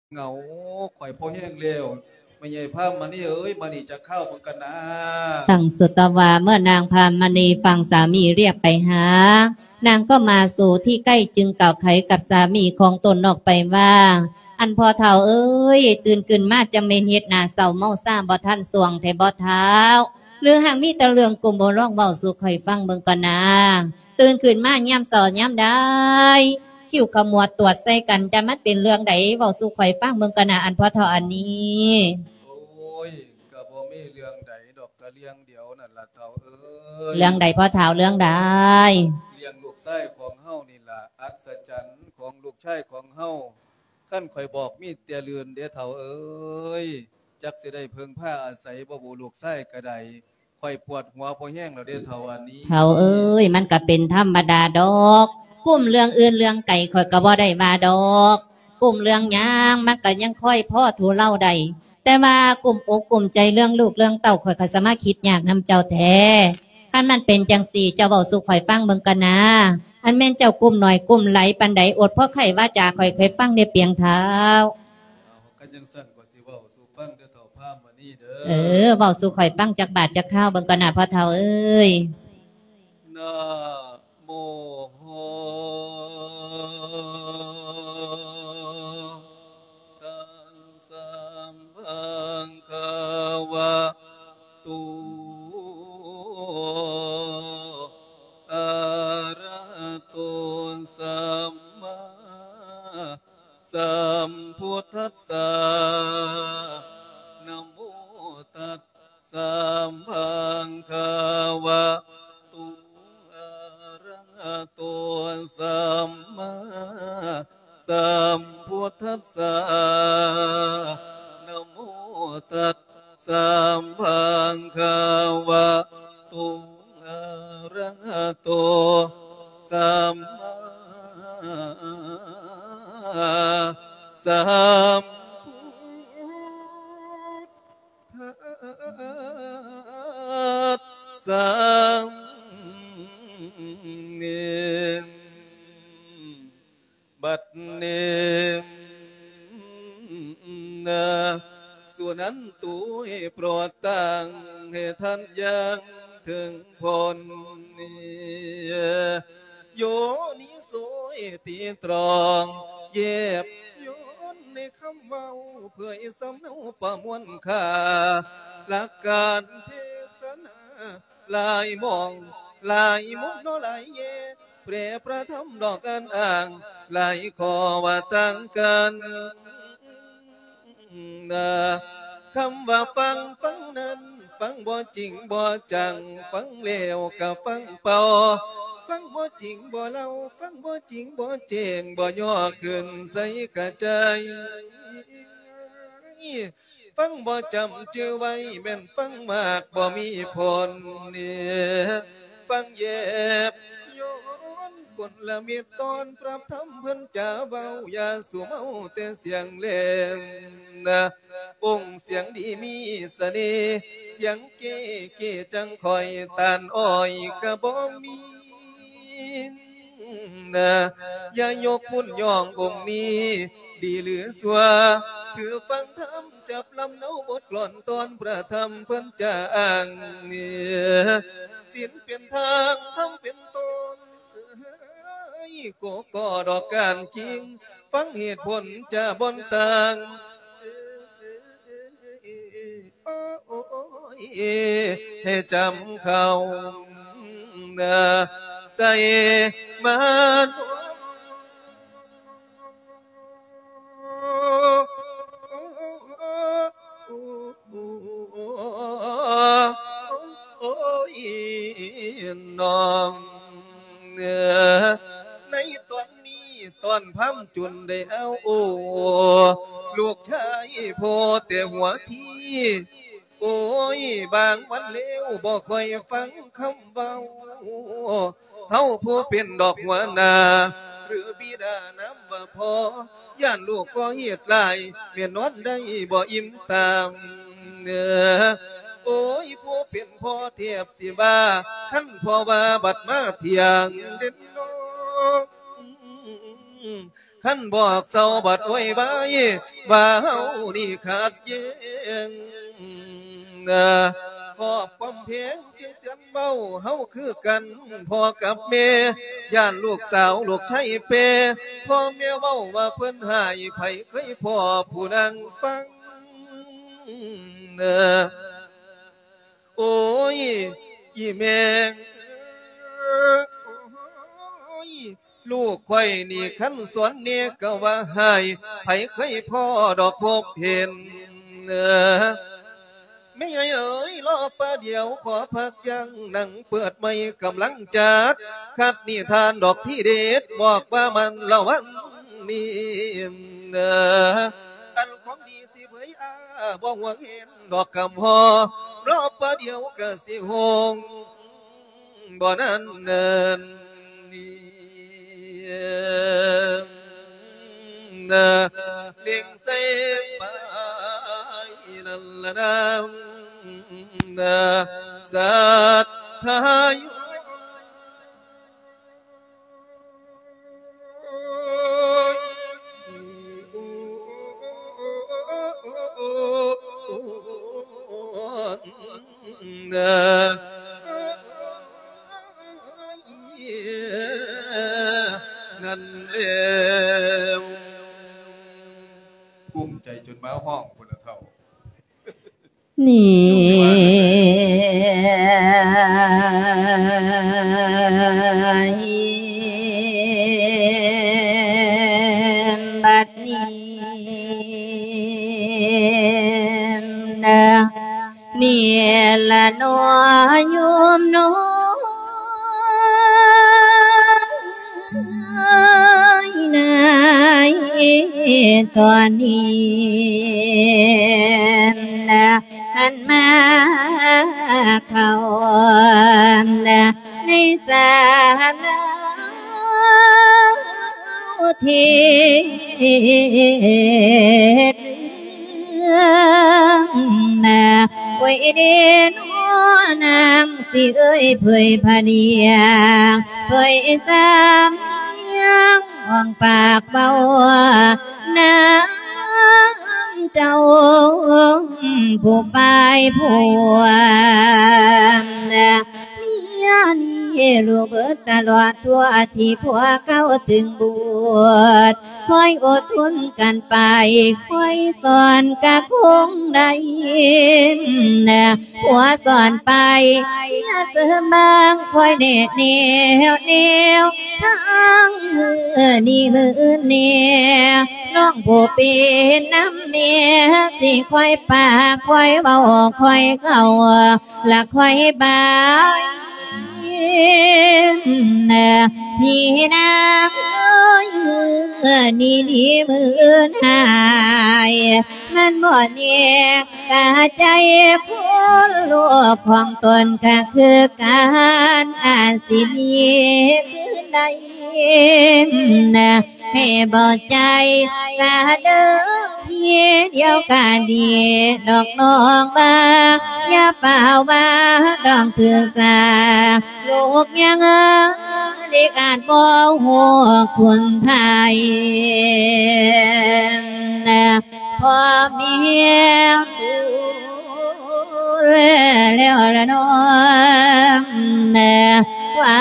เหงาข่อยพ่อแห้งเร็วไม่ใหญ่ภาพมานี่เอ้ยมานี่จะเข้าเหมือนกันนะตั้งสุตวาเมื่อนางพามณีฟังสามีเรียกไปหานางก็มาสู่ที่ใกล้จึงกล่าวไขกับสามีของตนออกไปว่าอันพอเฒ่าเอ้ยตื่นขึ้นมาจะเมนเฮ็ดนาเศร้าเมาซ่าบ่ท่านสวงไทบ่เท้าหรือหากมีแต่เรื่องกลุ่มบ่ร้องเบาสู่ข่อยฟังเบิ่งก่อนนะตื่นขึ้นมาย่ำสอนย่ำได้คิ้วขมวดตรวจใส่กันจะมันเป็นเรื่องใดเบาสู่ข่อยฟังเบิ่งก่อนนะอันพอเฒ่าอันนี้โอ้ยก็บ่มีเรื่องใดดอกก็เรื่องเดียวนั่นล่ะเฒ่าเอ้ยเรื่องใดพอเฒ่าเรื่องใดเรื่องลูกชายของเฮานี่ล่ะอัศจรรย์ของลูกชายของเฮาคั่นข่อยบอกมีแต่เรือนเด้อเฒ่าเอ้ยจักสิได้เพิ่งพาอาศัยบ่บูลูกชายก็ได้ข่อยปวดหัวพอแห้งแล้วเด้อเฒ่าอันนี้เฒ่าเอ้ยมันก็เป็นธรรมดาดอกกุ้มเรื่องอื่นเรื่องไก่ข่อยก็บ่ได้มาดอกกุ้มเรื่องหยังมันก็ยังค่อยพ่อถูเล่าได้แต่ว่ากุ้มอกกุ้มใจเรื่องลูกเรื่องเต้าข่อยก็สามารถคิดยากนำเจ้าแท้คันมันเป็นจังสี่เจ้าเว้าสู่ข่อยฟังเบิ่งกันนะอันแม่นเจ้ากุ้มหน่อยกุ้มไหลปานใดอดเพราะไข่ว่าจาข่อยเคยฟังได้เพียงเท้าก็จังซั่นก็สิเว้าสู่ฟังเด้อเฒ่าพามานี่เด้เว้าสู่ข่อยฟังจักบาทจักข้าวเบิ่งกันนะพ่อเฒ่าเอ้ยนะโมตัสสะภะคะวะโตอะระหะโตสัมมาสัมพุทธัสสะนะโมตัสสะภะคะวะโตอะระหะโตสัมมาสัมพุทธัสสะนะโมตัสสะภะคะวะโตอะระหะโตสัมมาสัมพุทธัสสะเนบัดเนนะส่วนนั้นตุให้โปรดตั้งให้ท่านยังถึงผลโยนิโสตีตรองเย็บโยนในคำเว้าเพื่อสำเนาประมวลค่าหลักการเทศนาลายมองลายมุกโนลายเยเปรประธรรมดอกกันอ่างลายขอว่าตั้งกันคำว่าฟังนั้นฟังบ่จริงบ่จังฟังเลวกับฟังเป่าฟังบ่จริงบ่เล่าฟังบ่จริงบ่เจงบ่ย่อขึ้นใส่กระใจฟังบ่จำชื่อไว้แม่นฟังมากบ่มีผลฟังเย็บย้อนคนละมีตอนปรับทำเพิ่นจะเบาอย่าสูเมาแต่เสียงเล่นองค์เสียงดีมีเสน่ห์เสียงเก๋จังคอยตานอ้อยกะบ่มีอย่ายกพุ่นย่ององค์นี้ดีหรือสัวคือฟังธรรมจับลำเนาบทกลอนตอนประธรรมเพิ่นจะอ้างศีลเป็นทางธรรมเป็นตนโกก็ดอกการจริงฟังเหตุผลจะบนต่างให้จำเขาใส่มันน้องในตอนนี้ตอนพัมจุนได้เอาลูกชายโพแต่หัวที่โอ้ยบางวันเลวบ่ค่อยฟังคำเบาเฮาผู้เป็นดอกหัวหน้าหรือบิดาน้ำว่าพอย่านลูกก็เหียดลายเมียนอนได้บ่อิ่มตามโอ้ยผู้เป็นพ่อเทียบสิบ้าท่านพ่อว่าบัดมาเที่ยงเด่นน้องขั้นบอกเศร้าบัดไว้ใบว่าเฮานี่ขาดแย้งขอบความเพียงจึงเตือนเบาเฮาคือกันพ่อกับแม่ย่านลูกสาวลูกชายเปพ่อแม่เว้าว่าเพิ่นหายไผเคยพ่อผู้นั่งฟังโอ้ยอีแม่ลูกข่อยนี่คันสวนเนี่ยก็ว่าหายไผเคยพ่อดอกพบเห็นไม่เอ่ยรอประเดี๋ยวขอพักยังหนังเปิดไม่กำลังจัดคัดนิทานดอกที่เด็ดบอกว่ามันละวันนี้อันของดีสิเผยบอกว่าเห็นดอกกำหอรอประเดี๋ยวก็สิหงบ่นั้นเนินนี่เลี้ยงเสไปนั่นละนะสัทธายุนั่นเองภูมิใจจนมาห้องพุทธเท่าบัดนี้นี่ละนัวโยมน้อยนายตอนนี้หันมาเข้าในสามทิศไว้เด่นนางสิเอ้ยเผยพะเนียงเผยสามยังห้องปากเบาน้ำเจ้าผู้ปลายผัวเมียนี่ลูกเบิดตลอดทั่วที่ผัวเก้าถึงบวชคอยอดทนกันไปคอยสอนกะคงได้ผัวสอนไปอย่าเสริมบางคอยเด็ดเนียวทั้งนี่มือเนี่ยน้องผู้เป็นน้ำเมียสิคอยปากคอยเบาคอยเข้าละคอยบายพี่น้ำนี่ดีมือหายนั่นบ่เนี่ยกะใจคนลูกของตนก็คือการอ่านสิมีคือใดให้บอกใจกะเด้อพี่เดียวกันดีดอกน้องบ้าอย่าเปล่าบ้าต้องถือสาลูกยังเด็กอาจบ่หัวคนไทยพ่อเมียแล้วละน้องว่า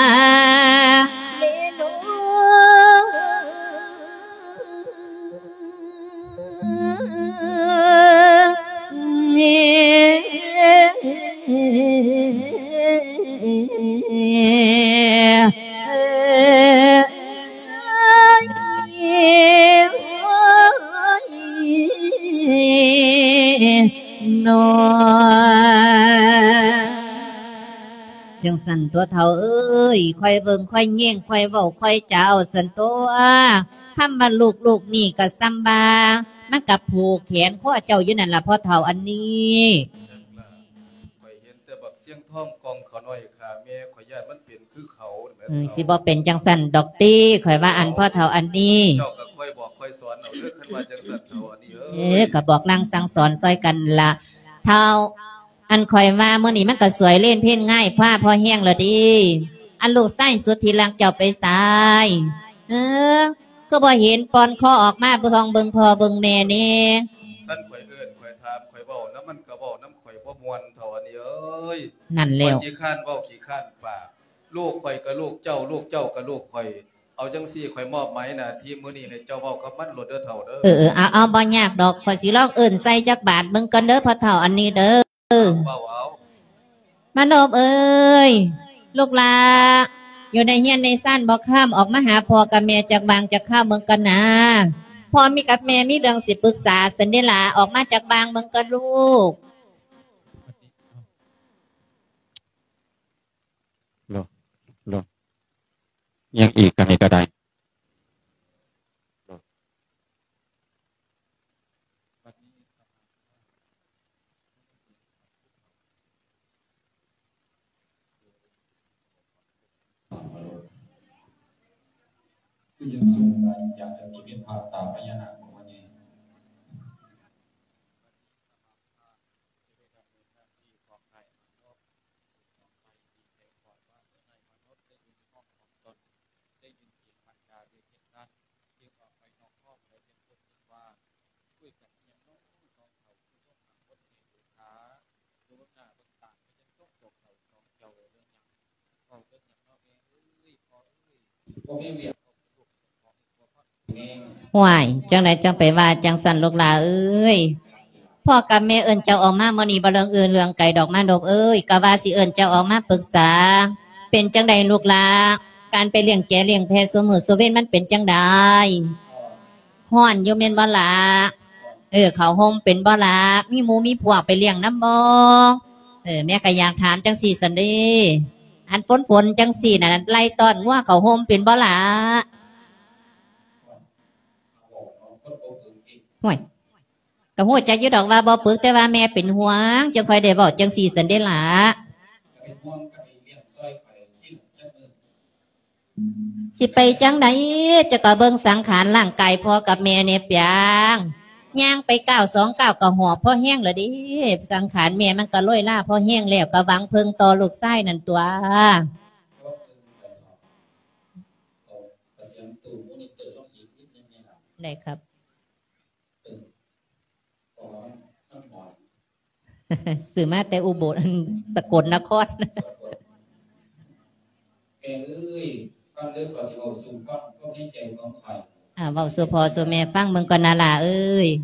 จังสันตัวเท่าเอ้ยค่อยเบิ่งค่อยเงี้ยงค่อยเว้าค่อยเจ้าสันตัวคำว่าลูกนี่ก็ซ้ำบามันกับผูกแขนพ่อเจ้าอยู่นั่นล่ะพ่อเท่าอันนี้ข่อยเห็นแต่บักเสียงท้องกองเขาน้อยขาแม่ข่อยญาติมันเป็นคือเขาสิบ่เป็นจังสันดอกตี้ข่อยว่าอันพ่อเท่าอันนี้เจ้าก็ค่อยบอกค่อยสอนเอาเด้อคันว่าจังสันเท่าอันนี้ก็บอกนั่งสั่งสอนซอยกันล่ะเท่าอันคอยว่าเมื่อนี้มันก็สวยเล่นเพ่นง่ายผ้าพอแห้งแล้วดีอันลูกไส้สุดที่ลังเจ้าไปสายก็บ่เห็นปอนคอออกมาบ่ทองเบิ่งพ่อเบิ่งแม่นี่ท่านข่อยเอิ้นข่อยถามข่อยเว้าแล้วมันก็เว้าน้ำข่อยบ่ม่วนเท่าอันนี้เอ้ยนั่นแล้วขี้ข้านเว้าขี้ข้านปากลูกข่อยก็ลูกเจ้าลูกเจ้าก็ลูกข่อยเอาจังซี่ข่อยมอบหมายหน้าที่มื้อนี้ให้เจ้าเว้ากับมันโลดเด้อเฒ่าเด้อเอาบ่ยากดอกข่อยสิลองเอิ้นใส่จักบาทเบิ่งก่อนเด้อพ่อเฒ่าอันนี้เด้อเว้าเอามานบเอ้ยลูกหลาอยู่ในเฮียนในซ่านบ่ข้ามออกมาหาพ่อกับแม่จากบางจากข้าวเมืองกันนะพ่อมีกับแม่มีเรื่องสิปรึกษาสันเดล่าออกมาจากบางเมืองกันลูกโลยังอีกกันนี่ก็ได้คือยังสูงไปอยากจะมีเป็นภาพตามพญานาคของวันนี้ห่วยจังไหนจังไปว่าจังสันลูกหลาเอ้ยพ่อกับแม่เอิ้นเจ้าออกมามื้อนี้บ่เรื่องอื่นเรื่องไก่ดอกมาดอกเอ้ยก็ว่าสิเอิ้นเจ้าออกมาปรึกษาเป็นจังใดลูกหลาการไปเลี้ยงแกะเลี้ยงแพะซุมื้อซุเว้นมันเป็นจังใดฮ้อนอยู่แม่นบ่ล่ะข้าวห่มเป็นบ่ล่ะมีหมูมีพวกไปเลี้ยงนำบ่แม่ก็อยากถามจังซี่ซั่นเด้อันฝนจังซี่น่ะไล่ต้อนงัวข้าวห่มเป็นบ่ล่ะห่วยก็ฮู้จักอยู่ดอกว่าบ่ปึกแต่ว่าแม่เป็นห่วงจังค่อยได้เว้าจังซี่ซั่นเด้ล่ะสิไปจังไดจะก็เบิ่งสังขารร่างกายพ่อกับแม่เนี่ยเปียงย่างไป929ก็หอบพ่อแห้งแล้วดิสังขารแม่มันก็ลอยล่าพ่อแห้งแล้วก็หวังเพิ่งต่อลูกชายนั่นตัวได้ครับสื่อมาแต่อุบลสกลนครเอ้ยฟังเด้อก่อนสิเอาสู่ฟังก็ในใจของใครเว้าสู่พ่อสู่แม่ฟังเบิ่งก่อนน่ะล่ะเอ้ย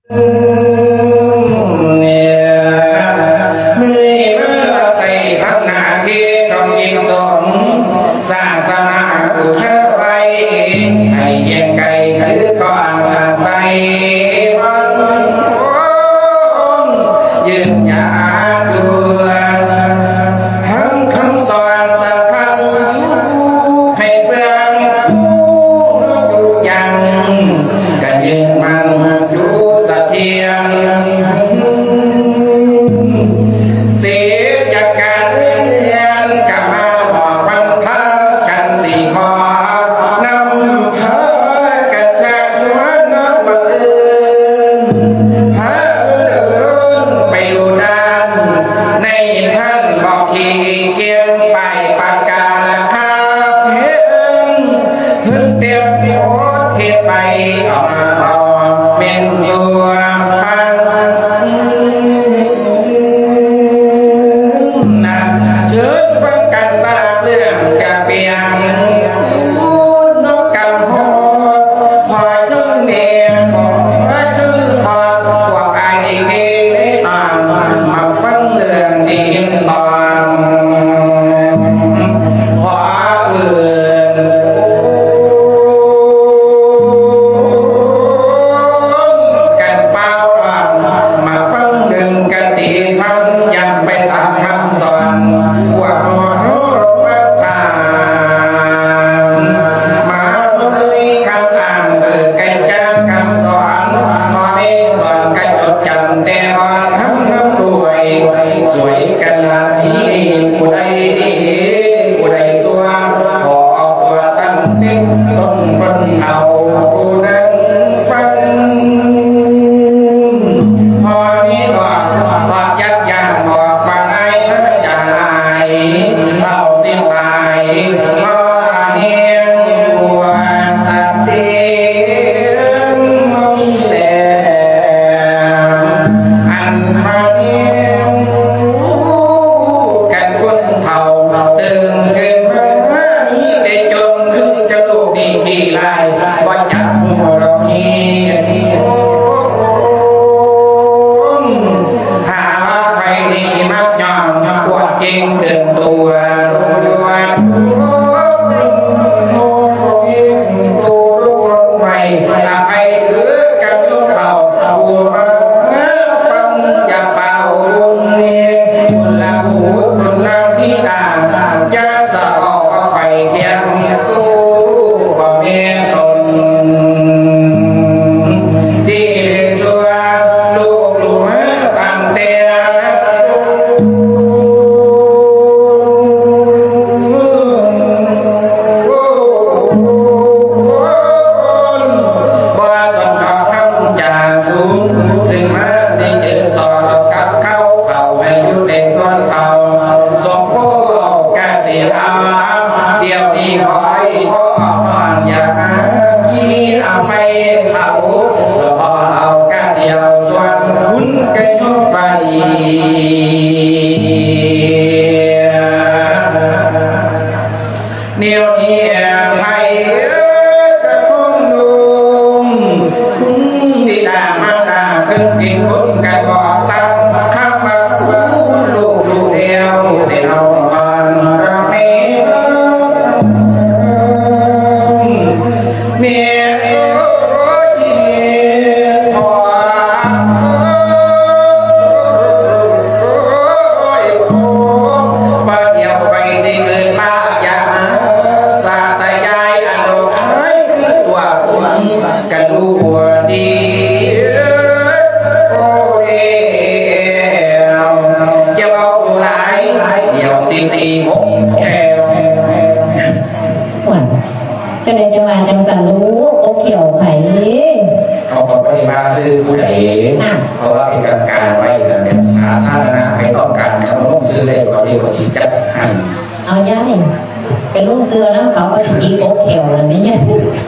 จะได้จะมาจังสันรู้โอเขียวไผ่นี้เขาก็ไม่ได้มาซื้อผู้ใดเพราะว่าเป็นการไว้แบบสาธารณะใครต้องการเขาต้องซื้อเลยก็เรียกว่าชิสจัดให้เอาย่ายเป็นลูกเสือน้ำเขาก็จะกินโอเขียวอะไรไม่เนี่ย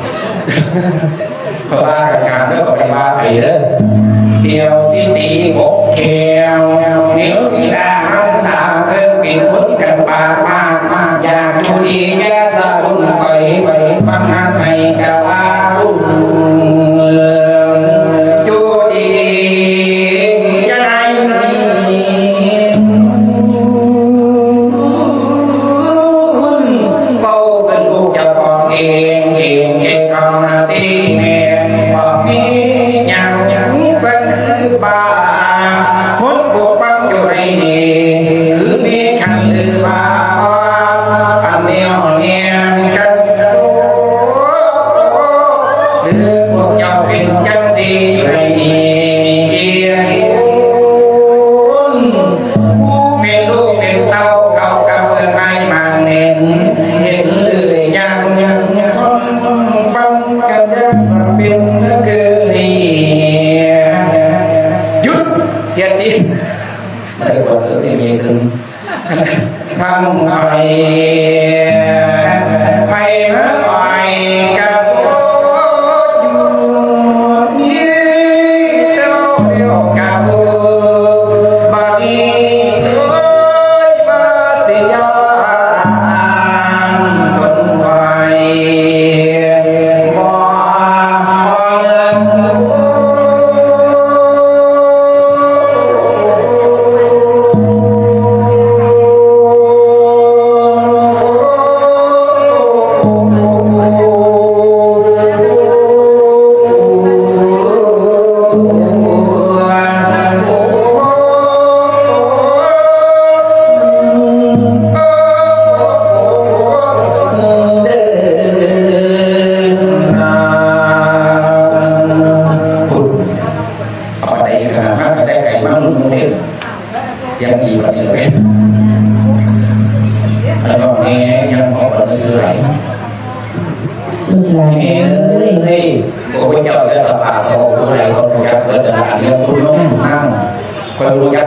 เพราะว่าการเรื่องของไอ้บ้าไปเด้อเดียวสิตีโอเขียวเดี๋ยวที่ด่าด่าเพิ่มเป็นคนกันปากมากอยากดูดีแย่สะบุญไปฟังงานให้กับอาบุญจูดี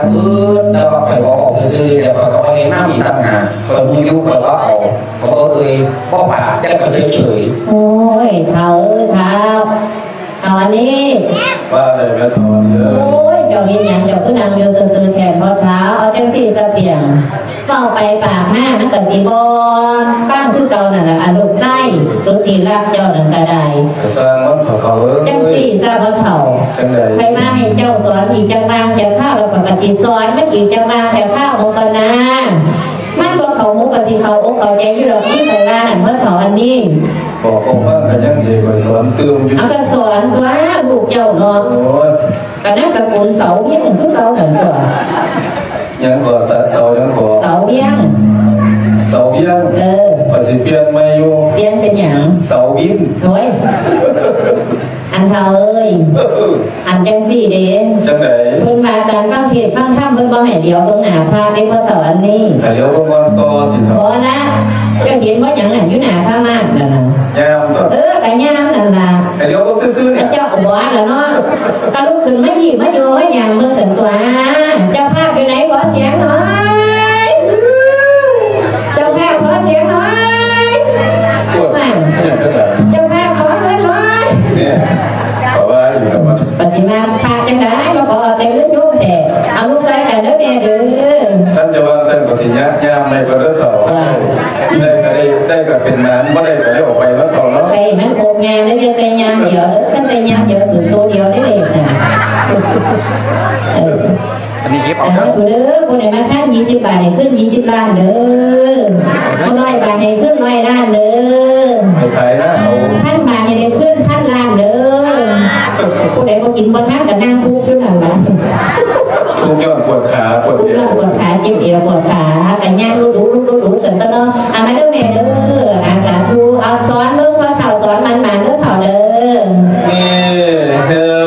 แล้วก็เคยบอกออกซื้อเดี๋ยวเขาก็เห็นหน้ามีตั้งงานคนมึงยุ่งเขาก็เอาเขาก็พ่อป่าจะก็เฉยโอ้ยเท้าเอาอันนี้ว่าอะไรก็ทอนเยอะโอ้ยเจ้าเห็นอย่างเจ้าก็นั่งเดียวซื่อแขนพอเท้าเอาจังสี่สะเปียงเป้าไปปากหน้ามันก็สีบอลบ้านคือเก่านั่นแหละอนุไส้สุดที่รักเจ้านั่นก็ได้สร้างมันเขาจังสี่ซาบ่เถ่าใครมาให้เจ้าสอนอีกจังบางจังข้าวเราปกติสอนมันอีกจังบางแต่ข้าวของกันนะมันบ่เขามุกกับสิเขาอกเขาใจอยู่ดอกนี่ไปว่านั่นเมื่อเขาอันนี้บอกว่ากันยังเสียไปสอนตื่มอยู่เอาก็สอนว่าลูกเจ้าเนาะกันนั่งกับคนเสาเบี้ยงคือเราเหมือนตัวยังก่อเสายังก่อเสาเบี้ยงภาษีเปลี่ยนไม่อยู่เปลี่ยนเป็นอย่างเสาบินโอ้ยอันเท่าอันจังสี่เด้จังไหนเพิ่นมาการฟังเทศฟังธรรมเพิ่นบ่ให้เลี้ยวเบิ่งหน้าพาได้เพิ่นต่ออันนี้ให้เลี้ยวเบิ่งวันต่อที่เท่าบ่นะเจ้าเห็นบ่หยังน่ะอยู่หน้าพามากนั่นน่ะยามก็ยามนั่นล่ะให้เลี้ยวเบิ่งซื่อๆเนี่ยเจ้าก็บ่แล้วเนาะก็ลุกขึ้นมายิ้มมาอยู่มาหยังเบิ่งสันตัวเจ้าภาพอยู่ไหนขอเสียงหน่อยเจ้าภาพขอเสียงหน่อยเจ้าภาพขอเงินหน่อยเนี่ยขอว่าอยู่แล้วมั้งปฏิมาพาจังได้มาขอเตะลึกยุ่งแต่เอาลูกใส่กันเด้อแม่เด้อท่านจะวางเส้นปฏิญาญาไม่ก็เด้อเขาได้ก็เป็นน้ำไม่ได้ก็ได้ออกไปแล้วเขาเนาะใส่มันโกงยางได้ใส่ยางเดียวถ้าใส่ยางเดียวถึงตัวเดียวได้เลยนะอันนี้ยิบเอาเด้อคนไหนมาท่าน20 บาทให้ขึ้น20 ล้านเด้อคน100 บาทให้ขึ้น100 ล้านเด้อให้ขายนะเอา 1,000 บาทให้ได้ขึ้น1,000 ล้านเด้อคนไหนมากินบนท่านกับนั่งทุกข์อยู่นั่นแหละทุกข์ย้อนปวดขาปวดเจ็บเอวปวดขากันย่างรู้สันตเนาะเอามาเด้อแม่เด้ออาสาธุเอาสอนเรื่องว่าข่าวสอนมันเรื่องข่าวเด้อนี่เด้อ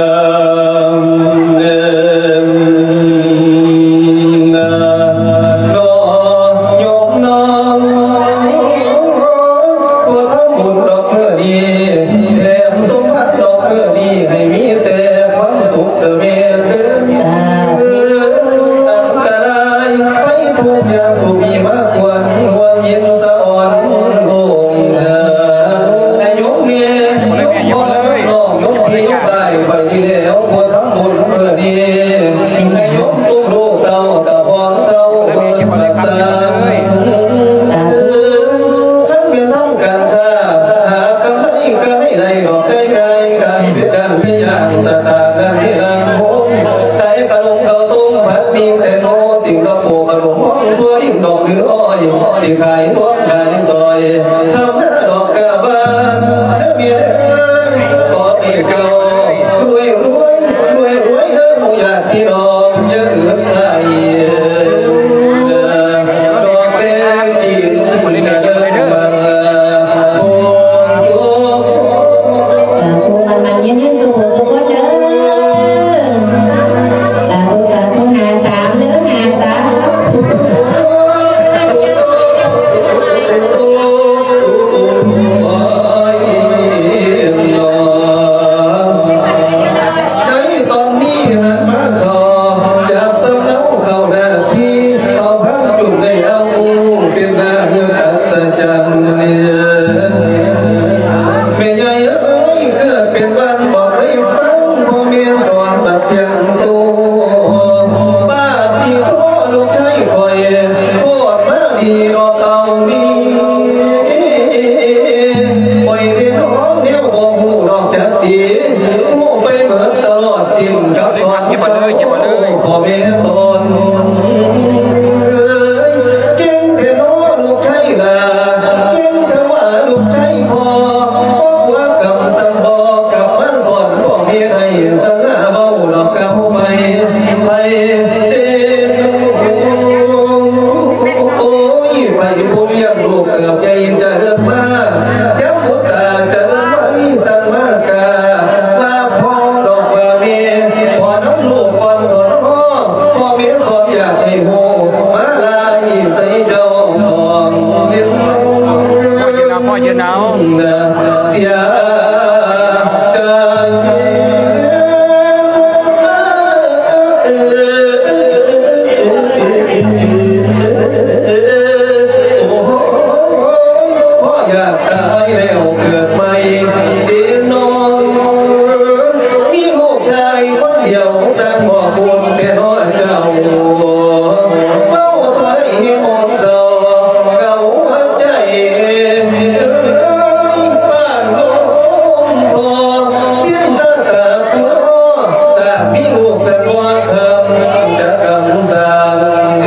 จากตายแล้วเกิดใหม่เดีนอนมีลูกชายคนเดียวสร้างบ่อบุญแต่น้อยเจ้าเฝ้าถอยอดเศร้าเก่าหักใจบ้านลมพอเสียงสักกะพัวสามีลูกสักวันคำจะกำสัง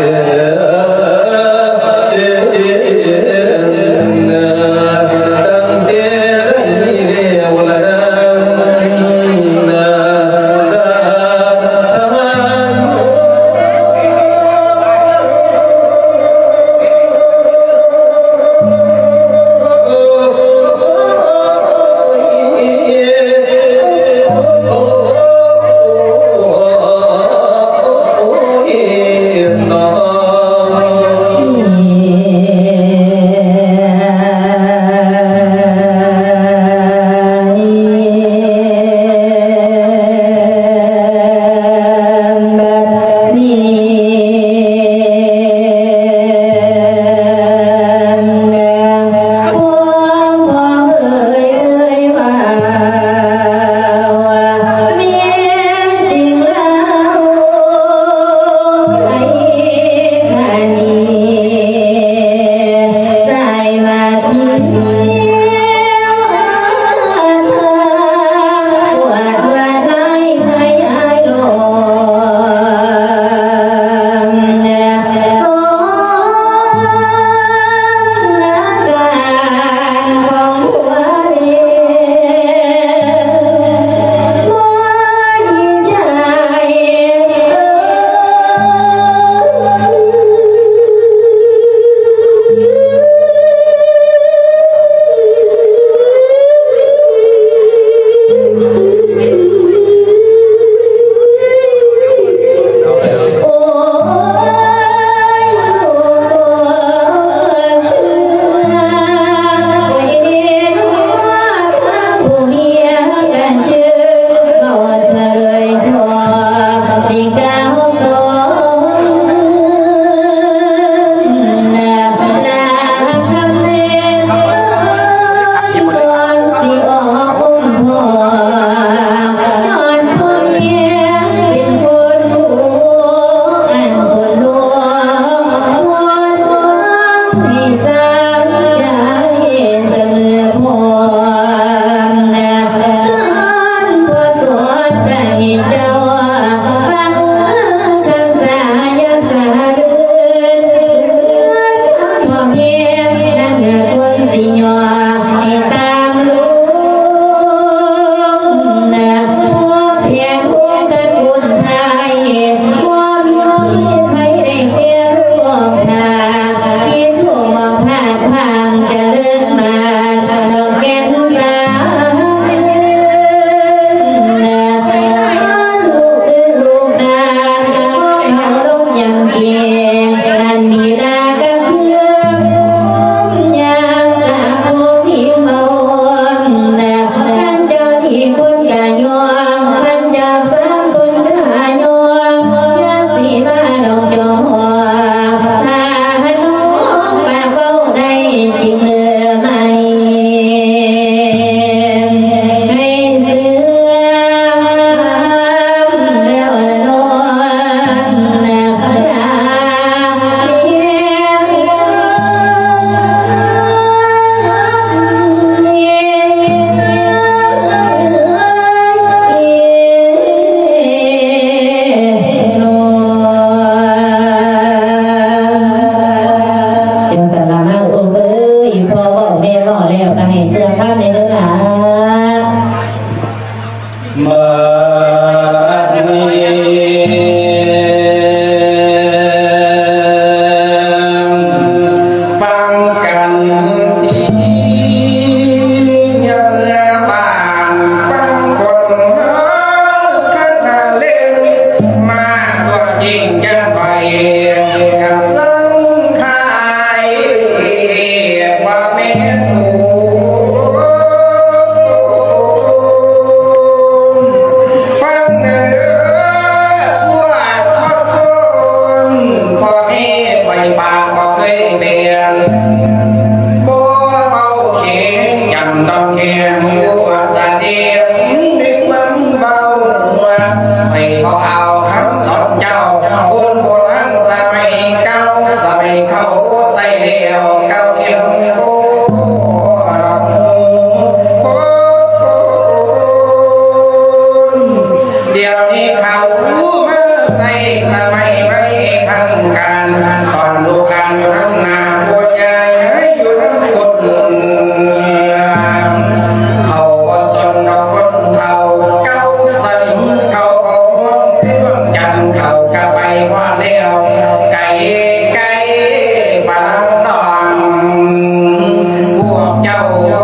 เจ้า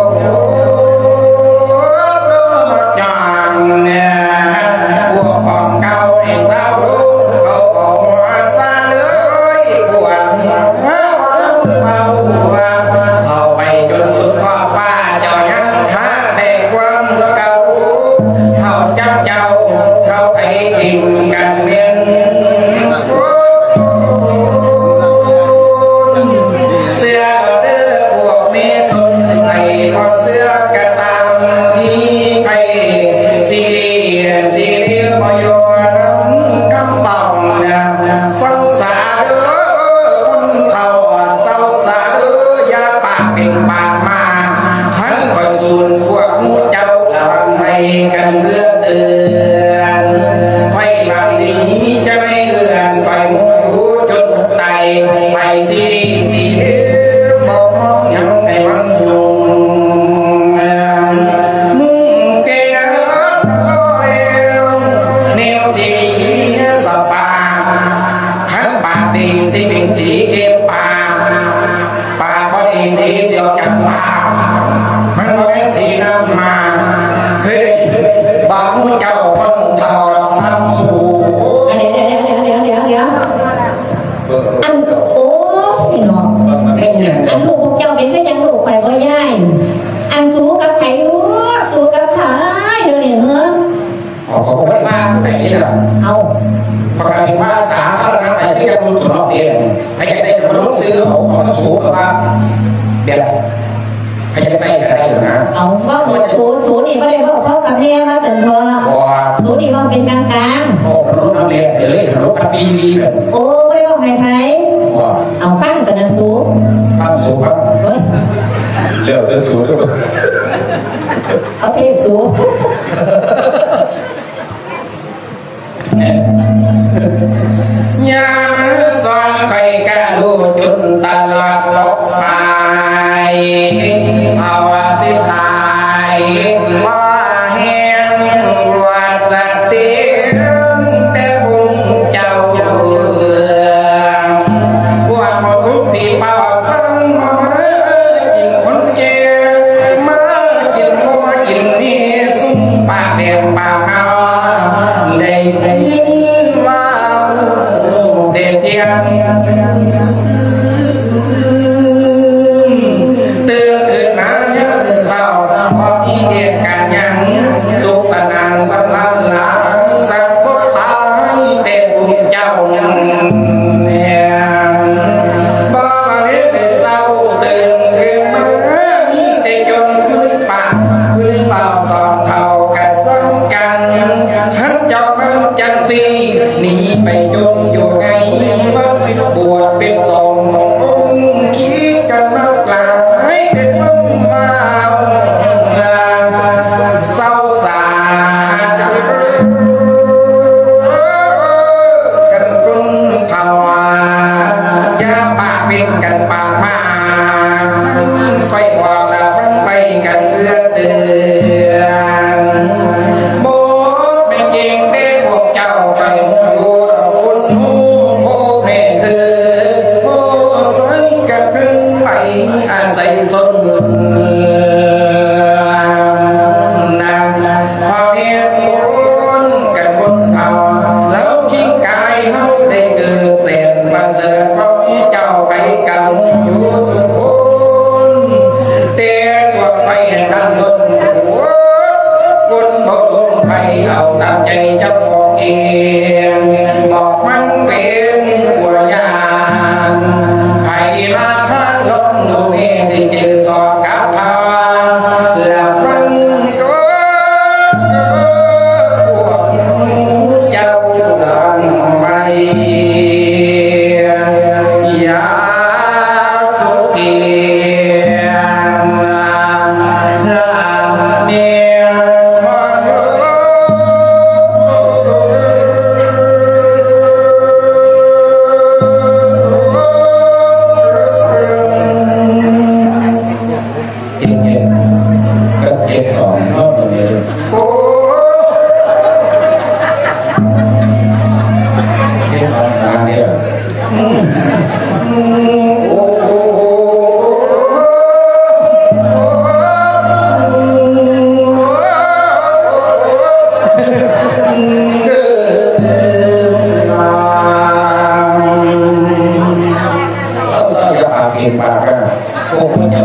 พวกของเก่าในเศร้าเขาบอกว่าซาเลยพวกเอาไปจนสุดขอบฟ้าเจ้ายังค้าแต่ความเก่าเขาเจ้าเขาไปทิ้งกันเพียงเสื้อเด้อพวกเมสนไอ้พอเสื้อกระตามที่ใครสีประโยชน์กำเป่าสาวสาวคนเท่าสาวสาวยาปากเป็นปากมาหันคอยสูนพวกมูเจ้าทำให้กันเรื่อเตือนไว้บางดีจะไม่เอื่อนไปมูรู้จุดไตไปสีบอกยังในวันยุงมุ่งเกี่ยวเนียวสีสปาหันปากดีสีเป็นสีเก็บปากพอดีสีเสียวจังปากมันเป็นสีน้ำมาเคยบอกมูเจ้าคนเท่าซ้ำสูเดี๋ยวอันโอ้ยเนาะอันลูกของเจ้าเป็นก็ยังลูกไปว่าย่ายอันสู้กับไผ่สู้กับไผ่เดี๋ยวนี้เหรอเขาไม่มาไหนล่ะเอาพอการเป็นภาษาเขาแล้วไอ้ที่จะรู้ตัวเราเองให้ได้รู้ซื้อเขาสูงกับว่าเดี๋ยวให้ใส่กันได้หรือนะเอาว่าหมดสูนี่ก็ได้เพราะเขากับแม่มาสันทอสูนี่ว่าเป็นกลางโอ้รู้น้ำเลี้ยเดี๋ยวเลยรู้กับปีกันโอ้ไม่ได้ว่าไผ่เอาตั้งสันสูตั้งสูครับเร็วจะสูด้วยโอเคสูยามสอนใครกะดูจนตลอดลบไปเอาสิตายว่าแห้งว่าสติแต่บุญเจ้าพวกมาสุขที่เป่าซ้ำมากินคนเก่มากินหัวกินนี่สุ่มปากเดียวปากเอาได้ยินว่าเด็ดเทียนตื่นขึ้นมาเยอะเศร้าพอมีเด็กกันยังสุขสนานสลันหลาสักพวกตายเต็มบุญเจ้าเนี่ยบ่เลี้ยงเศร้าตื่นขึ้นมามีแต่จนพื้นปากพื้นเบาสองเท่ากระซ้ำกันทั้งเจ้ามันจังสีหนีไปจมอยู่ไงบวชเป็นสงฆ์องค์คิดกันมากลาให้เด็กมันมาเศร้าสากันกุ้งเท่ายาปากเป็นกันปากมาค่อยว่าละมันไปกันเรื่อเตือนโบเป็นเก่งเต้พวกเจ้าไปอยู่คุณโบเป็นคือโบใส่กับพึ่งไปอาศัยสน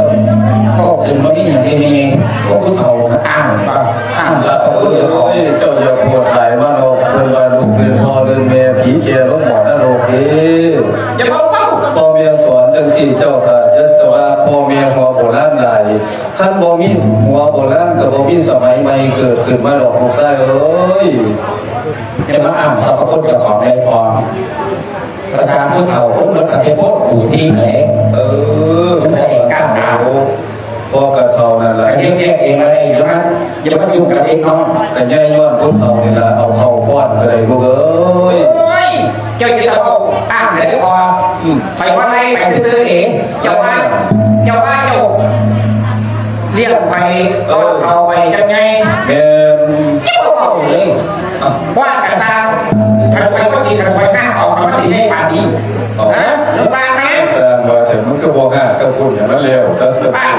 ก็เป็นวันนี้อย่างนี้ก็คือเขาอ้างว่าอ้างสัตว์เขาเจ้าอย่าปวดไหลว่าเราเป็นบาลูกเป็นพ่อเดินเมียผีเกล้หมอนโลกนี้อย่าเบาพ่อเมียสอนจังสี่เจ้าค่ะจะสว่าพ่อเมียหัวโบราณใดขั้นบ่มีหัวโบราณกับบ่มีสมัยใหม่เกิดขึ้นมาหลอกลูกชายเอ้ยอย่ามาอ้างสัพพะพุทธเจ้าของในพรภาษาพุทธเขาผมรักษาเป็นพวกปู่ที่ไหนใส่ก้าวหนาวพ่อกระเทานั่นแหละเรียกเองอะไรอย่างนั้นอย่ามายุ่งกับเองน้องกันย่ย้อนพุทธเทานี่แหละเอาเข่าป้อนก็ได้ลูกเอ้ยเจ้าจะเอาอ้างไหนพอไปว่าไงไปซื้อเองเจ้าว่าเจ้เรียกไปเอาไปยังไงเจ้าเอาเลยว่ากระซังทางไปก็กินทางไปห้าออกมาสิให้ผ่านนี้นะหรือบ้านะสร้างมาถึงมันก็บอกง่ายก็พูดอย่างนั้นเร็วซะ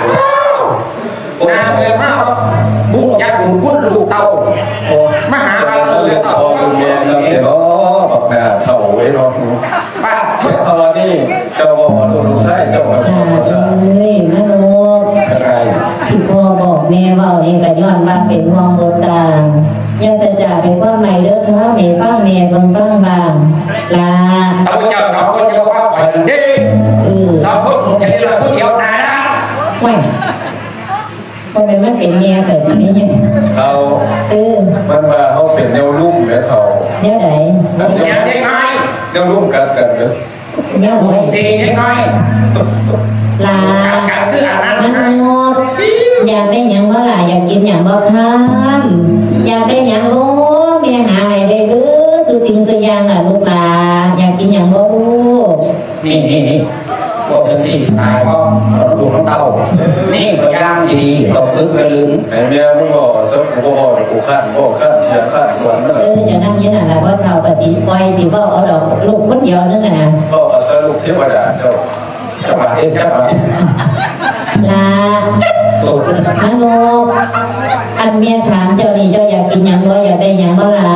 น้ำเลยมาบุ้งยักษ์บุ้งกุ้นลูกเต่ามหาลัยเลยเต่าเมียเราเนาะบอกหน้าเต่าไว้เนาะป้าเต่านี่เจ้าบอกลูกไส้เจ้าบอกเฮ้ยมโนอะไรที่พ่อบอกแม่ว่าเองก็ย้อนว่าเป็นห่วงโบตายังสัจจะเป็นว่าใหม่เด้อเท้าเมฟังเมย์บังบ้างบางลาเอาเจ้าเขาก็จะว่าไปดิสองคนแค่นี้เราพูดเดียวนะไม่พอเป็นมันเป็นเมียเกิดไม่ยังเขามันมาเขาเป็นแนวลุ่มแม่เขาแนวไหนแนวยังไงแนวลุ่มกันเลยแนวไหนสียังไงลามันงดอยากได้ยังบ่ล่ะอยากกินอย่างบ่ทำอยากได้อย่างบ่เมียหาให้ได้สุสิ่งสุอย่างล่ะลูกหลาอยากกินอย่างบ่ลูกนี่บอกจะสี่สายก็ดูน้องเต่านี่ก็ย่างดีตบลึกไปลึงไอ้เมียมึงบอกซักกูบอกกูขั้นเชียร์ขั้นสวนอย่านั่งยืนน่ะว่าเขากับสีปล่อยสีบ่เอาดอกลูกคนเดียวนั่นน่ะก็สรุปเทวดาเจ้าบ่าวลาตุกฮัลโหลอันเมียถามเจ้านี่เจ้าอยากกินอย่างบ่อยากได้อย่างบ่ล่ะ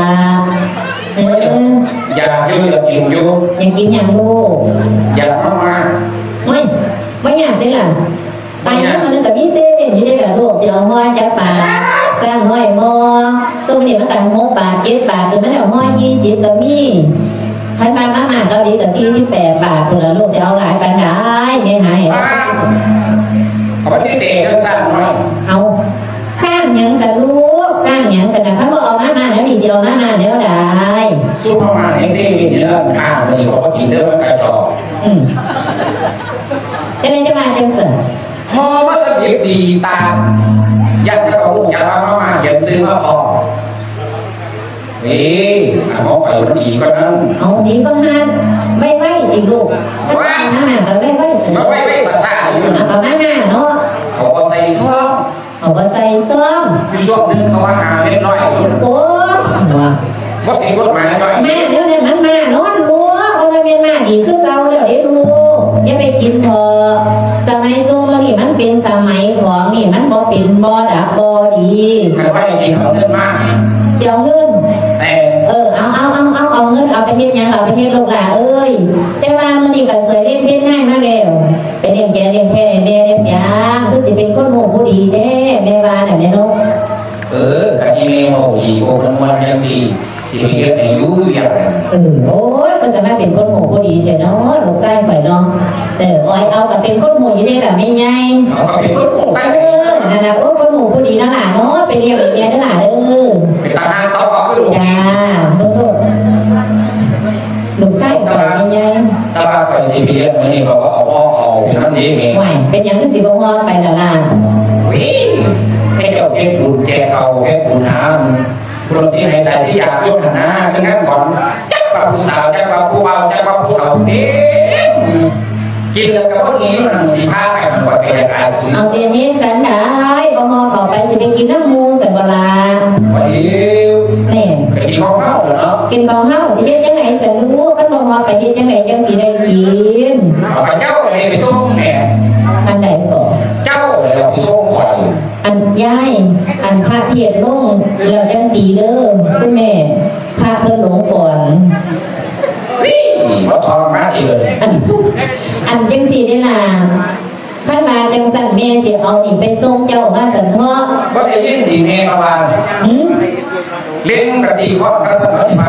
อยากกินอยู่อยากกินอย่างลูกอยากมาไม่อยากได้ล่ะไปนั่นมันกับพี่เซ่อยู่ได้กับลูกจะเอาห้อยจะป่าสร้างห้อยมอส้มนี่มันกัน6 บาท7 บาทหรือมันเอาห้อย20ก็มีพันบาทมาเกาหลีกับ48 บาทคนละลูกจะเอาหลายปันได้ไม่หายเอาไปที่เตะสร้างมาเอาสร้างอย่างสลูกสร้างอย่างสนะเขาบอกเอามาแล้วนี่จะเอามาแล้วได้สู้มาในเซ่เนี่ยข้าวมันเขาก็กินได้มันกระจอกจะได้จะมาจังสิพอมาสกิปดีตาอยากจะเอาลูกอยากมาเขียนซื้อมาพอหมอไข่มันดีก็นั้นเอาดีก็นั้นไม่ไหวอีกลูกว่านั่นน่ะแต่ไม่ไหวสะสะอยู่นะแต่มาเนาะเขาก็ใส่ซ้อมช่วงนึงเขาหาเล็กน้อยโอ้ว่าเป็นกฎหมายน้อยแม่เดี๋ยวนี้มันมาเนาะลูกเอาไปเป็นมาดีขึ้นเก่าแล้วเดี๋ยวลูกอย่าไปกินเถอะสมัยซุ่มนี่มันเป็นสมัยของนี่มันบ่เป็นบ่ดับบ่ดีใครว่าจริงเอาเงินมาเสียเงินเอาเงินเอาไปเฮ็ดยังเอาไปเฮ็ดลูกหลานเอ้ยแต่ว่ามันนี่ก็สวยเล่นเฮ็ดง่ายมาแล้วไปเลี้ยงแกเลี้ยงแค่แม่เลี้ยงยาคือสิเป็นคนโหผู้ดีแท้แม่ว่าน่ะแม่นกกันนี่แม่โหดีโหมันยังสิเฮ็ดให้อยู่อย่างนั้นโอ้ยก็จะมาเป็นคนโหผู้ดีแต่เนาะลูกชายข่อยเนาะอ้อยเอาก็เป็นคนโหอยู่นี่ล่ะแม่ใหญ่เอาเป็นคนโหไปนั่นน่ะโอ้คนโหผู้ดีนั่นล่ะเนาะไปเลี้ยงแม่นั่นล่ะเป็นทหารต่อไปลูกจ้าลูกไส้ข่อยแม่ใหญ่ถ้าว่าข่อยสิไปเลี้ยงมื้อนี้เขาก็เอาพ่อเขาเป็นนั่นนี่ไงเป็นหยังคือสิบ่ฮ้อไปล่ะให้เจ้าเก็บบุญแก่เขาแก่บุญหาบุญที่ให้ใจที่อยากยกหน้าคืองั้นก่อนจักว่าผู้สาวจักว่าผู้เบาจักว่าผู้เฒ่าเด้กินแล้วกับพวกนี้มันสิพาไปมันปล่อยไปได้เอาเสียนี้สันได้บ่ฮอเข้าไปสิไปกินน้ำมูสันบ่ล่ะไปนี่ไปกินของเฮาเนาะกินของเฮาสิเฮ็ดจังได๋สันรู้คันบ่ฮอไปเฮ็ดจังได๋จังสิได้กินเอาไปเจ้าเลยไปส่งแม่อันใดก็เจ้าเลยเอาไปส่งข่อยอันยายอันพระเทียนลงแล้วจังตีเด้อคุณแม่พระเพิ่นหลงก่อนว่าทองมาอีกเลยอันจังสี่ได้ล่ะขั้นมาจังสันแม่สิเอานี่ไปส่งเจ้าว่าสันพ่อก็ได้ยินดีแม่ประมาณเลี้ยงกะดีข้อก็สมัครมา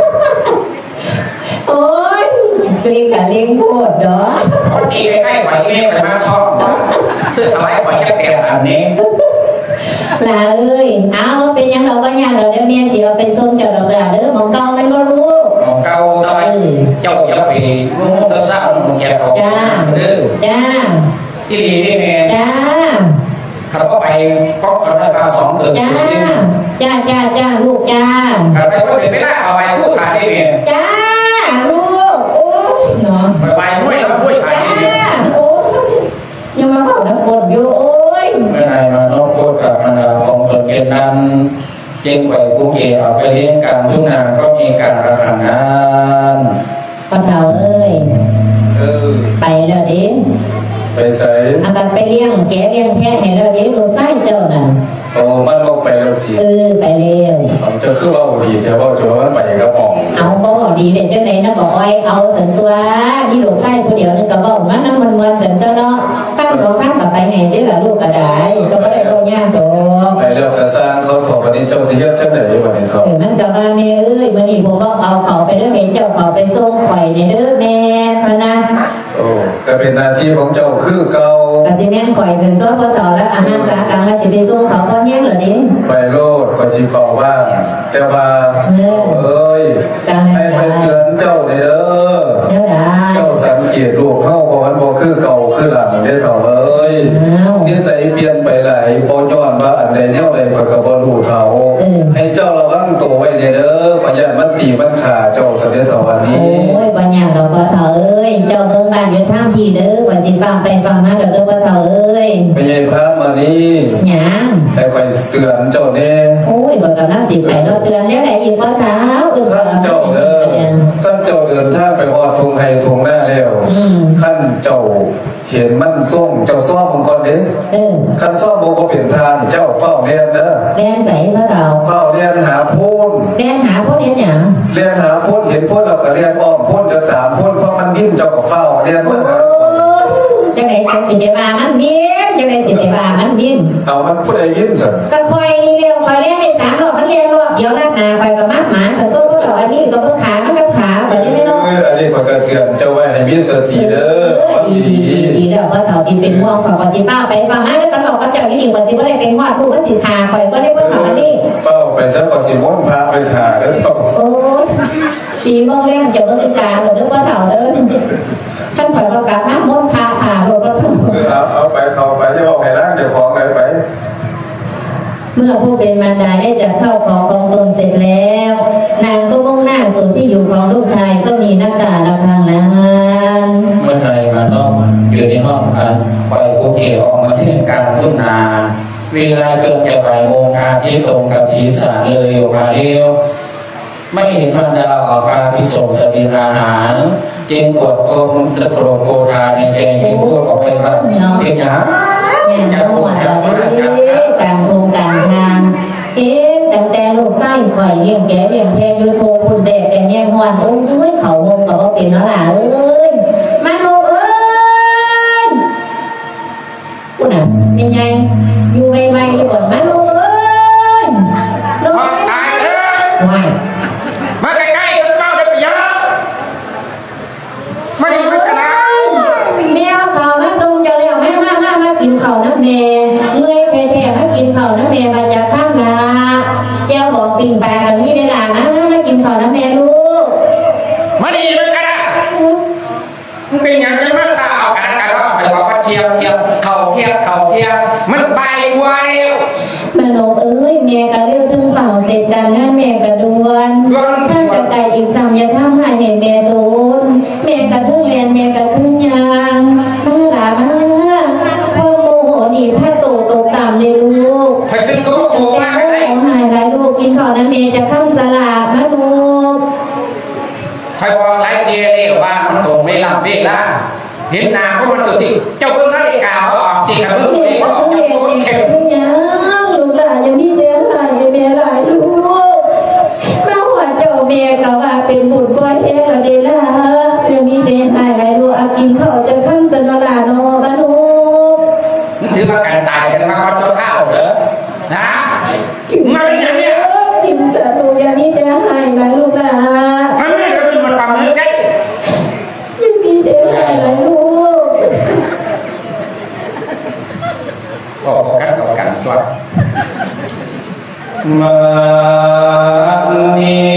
โอ้ยเลี้ยงกับเลี้ยงโคตรเนาะก็ดีใกล้ๆไหวแม่แต่มาข้อซึ่งเอาไว้ไหวแก่อันนี้ลาเอ้ยเอาเป็นยังเราก็ยังเราเดี๋ยวแม่สิเอาไปส่งเจ้าดอกเด้อมองเก่ามันบ่รู้มองเก่าได้เจ้าอย่าไปงูเศร้าๆมองแก่เขาจ้าจ้าที่ดีนี่แม่จ้าเขาก็ไปก็เขาได้มา2 เดือนจ้าลูกจ้าไปก็ถึงไม่ได้เอาไปผู้ขายนี่แม่จ้าลูกโอ้ยเนาะไปด้วยแล้วด้วยขายนี่โอ้ยยังมาบอกน้ำกดอยู่โอ้ยไม่นายมาโนโคตกับมันของตนเองนั้นจึงไปผู้เกี่ยวไปเลี้ยงการทุ่งนาก็มีการราคางานพ่อเฒ่าเอ้ยไปแล้วดิไปใส่อาการไปเลี้ยงแกะเลี้ยงแพะให้เราดิลูกไส้เจ้าน่ะโอ้มันลงไปแล้วทีไปเร็วจะคือว่าดีแต่ว่าจะว่าไปกระป๋องเอาก็ดีเลยจังไหนนะบอกอ้อยเอาสันตัวยี่ลูกไส้ผู้เดียวนึงกระบอกมันน้ำมันสันตัวเนาะตั้งสองข้างกับไปให้ได้ละลูกกระไดก็ไม่ได้โดนยากดอกไปเร็วกระสร้างเขาขอวันนี้เจ้าสิเยอะจังไหนวันนี้เขามันกับว่าแม่เอ้ยวันนี้ผมก็เอาเขาไปเด้อเห็นเจ้าเขาไปส่งข่อยเนี่ยเด้อแม่พนะโอ้ก็เป็นหน้าที่ของเจ้าคือเก่าก็สิแม่นข่อยถึงตัวพอต่อแล้วอาหารสาการว่าสิไปส่งเขาก็แห้งเหรอดิไปโลดก็สิฝ่าว่าแต่ว่าเอ้ยให้ไปเตือนเจ้าเลยเด้อเจ้าสังเกตลูกเข้าเพราะมันบ่คือเก่าคือหลังได้เท่าเอ้ยนิสัยเปลี่ยนไปหลายบ่ย้อนว่าอันใดแนวใดข่อยก็บ่รู้เท่าให้เจ้าระวังตัวไว้เด้อปัญญามันตีมันขาเจ้าสันเดเท่าวันนี้โอ้ยปัญญาเราบ่เท่าเอ้ยเจ้าเบิ่งบ้านอยู่ทางพี่เด้อว่าสิฟังไปฟังมาเด้อบ่เท่าเอ้ยไปยัยพระมานี่หยังให้ข่อยเตือนเจ้าแน่โอ้ยบ่กำลังสิไปเนาะเตือนแล้วได้อีกบ่เท่าท่านเจ้าเด้อท่านเจ้าเดินทางไปฮอดทุ่งไห้ทุ่งนาแล้วขั้นเจ้าเห็นมันส่งเจ้าซ้อมของก่อนเด้ขั้นซ้อมบ่เป็นทางเจ้าเฝ้าเรียนเด้อเรียนใส่พระเราเฝ้าเรียนหาพูนเรียนหาพูนเรียนหยังเรียนหาพูนเห็นพูนเราก็เรียนอ้อมพูนจาก3พูนเพราะมันวิ่งเจ้าก็เฝ้าเรียนมาจังได๋สิได้ว่ามันวิ่งจังได๋สิได้ว่ามันวิ่งเอามันผู้ใดวิ่งซั่นก็ค่อยเร็วค่อยเรียนได้3รอบมันเรียนรอบเดียวนักหนาไปก็มักหมาแต่ตัวพวกเราอันนี้ก็เพิ่งขามันกับขาแบบนี้ไม่เนาะอันนี้ก็เตือนเจ้าไว้ให้มีสติเด้อดีแล้วก็เฒ่าที่เป็นห่วงขอปฏิป้าไปฟังมาแล้วก็บอกกับเจ้าอยู่นี่ว่าสิบ่ได้ไปฮอดลูกมันสิทาข่อยก็ได้บ่เฒ่าอันนี้เฝ้าไปซะก็สิมนพาไปทาเด้อเฒ่าโอ้4 โมงแลงเจ้าก็สิทาเด้อบ่เฒ่าเด้อท่านข่อยก็กลับมามนพาทาโลดบ่เอาไปเข้าไปจะบอกให้ล้างเจ้าของไปเมื่อผู้เป็นมารดาได้จัดเข้าของตนเสร็จแล้วนางก็มุ่งหน้าสู่ที่อยู่ของลูกชายก็มีน้ำตาละครั้งนั้นเมื่อไหร่มาน้องอยู่ในห้องกันปล่อยกูเกี่ยวออกมาที่การทุ่งนาเวลาเกินจะบ่ายโมงอาทิตย์ตรงกับศีรษะเลยออกมาเร็วไม่เห็นมารดาออกมาที่ส่งสรีราหารจึงกดโกงตะโกนโกธาในแกงที่พูดออกไปว่าเป็นหยังจังหวัดเราได้การโครงการทางตั้งแต่ลูกไส้ข่อยเลี้ยงแกเลี้ยงแพะยูโทคุณแดกแกแย่งวันโอ้ยเขาวงกับว่าเป็นแล้วล่ะเอ้ยมาโนเอ้ยพูดน่ะเป็นไงอยู่ไวๆอยู่ก่อนมาโนเอ้ยโนตายเลยมาใกล้ๆเป้าได้ไปเยอะไม่ได้ไม่กันนะแมวเขามาส่งเจ้าแล้วมากินเขาน้ำเมย์เงยแผ่ๆมากินเขาน้ำเมย์มาจากข้างนาเจ้าบอกปิ่งปลากับนี่ได้ล่ะมากินเขาน้ำเมย์ลูกมาดีมันกันนะมันเป็นอย่างจะมาสาวกันแล้วไปบอกว่าเทียบมันไปไวมันโนเอ้ยเมย์ก็เร็วถึงเฝ้าเสร็จการงานเมย์ก็ด่วนถ้าจะไก่อีก3อย่าทำให้เมย์ตูนเมย์ก็ทุ่งเรียนเมย์ก็ทุ่งยางมาหลามาพ่อโมนี่ถ้าโตตามเลยลูกใครจะโตหายไรลูกกินข้าวนะเมย์จะข้ามสลากมาลูกใครบอกไรเทียเรียว่ามันตรงไม่ลำเวลาเห็นนาเพราะมันตัวติเจ้าเพิ่งนาฬิกาเขาออกตีกับเพิ่งเองเขาเรียนเองทุ่งยางลูกหลานยังมีเจ้าหลายเมย์หลายลูกแม่หัวเจ้าเมย์ก็ว่าเป็นบุญพ่อแท้เราเดล่ะยังมีเจ้าหลายลูกกินข้าวจะข้ามสลากโนมาลูกกันตายกันมาก็จะเข้าเหรอนะมาเป็นอย่างเนี้ยกินแต่ตัวอย่างนี้จะให้นะลูกนะทำไมจะเป็นมันปั๊มเนื้อแค่ยังมีเด็กให้นะลูกกันตัวมานี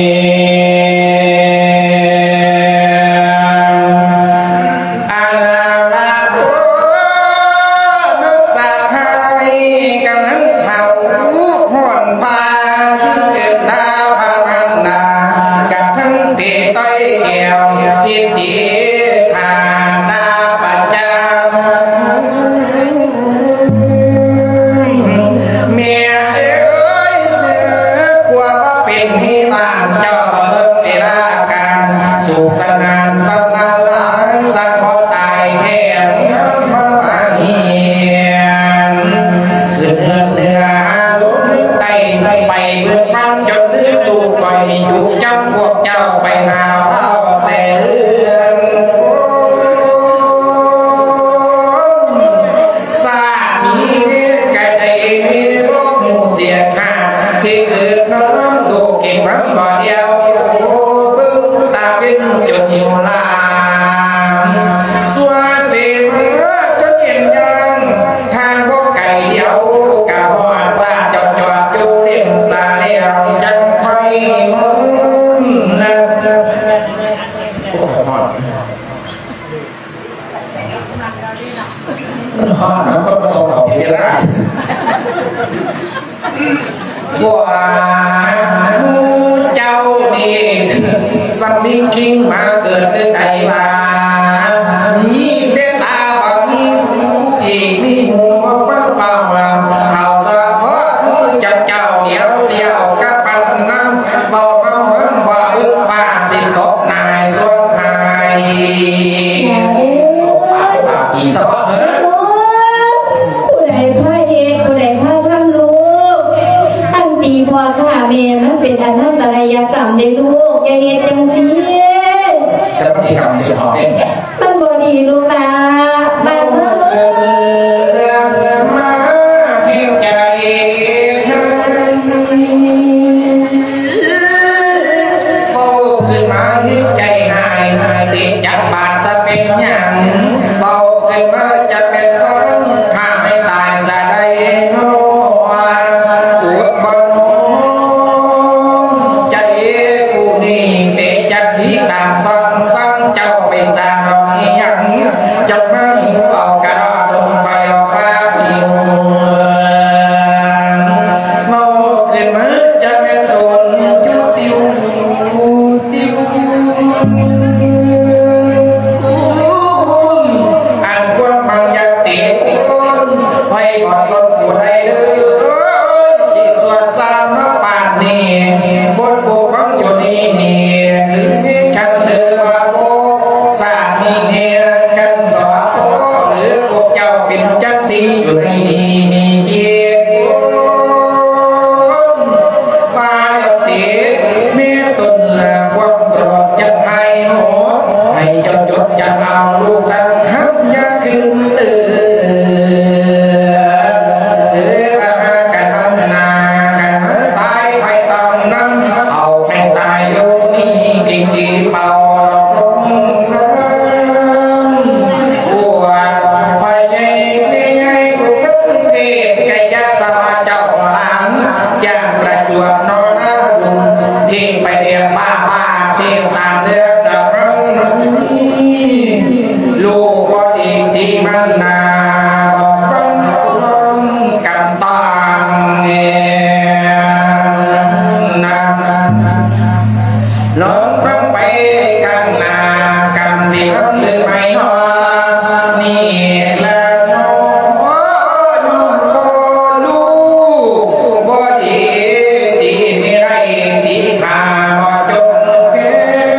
ดี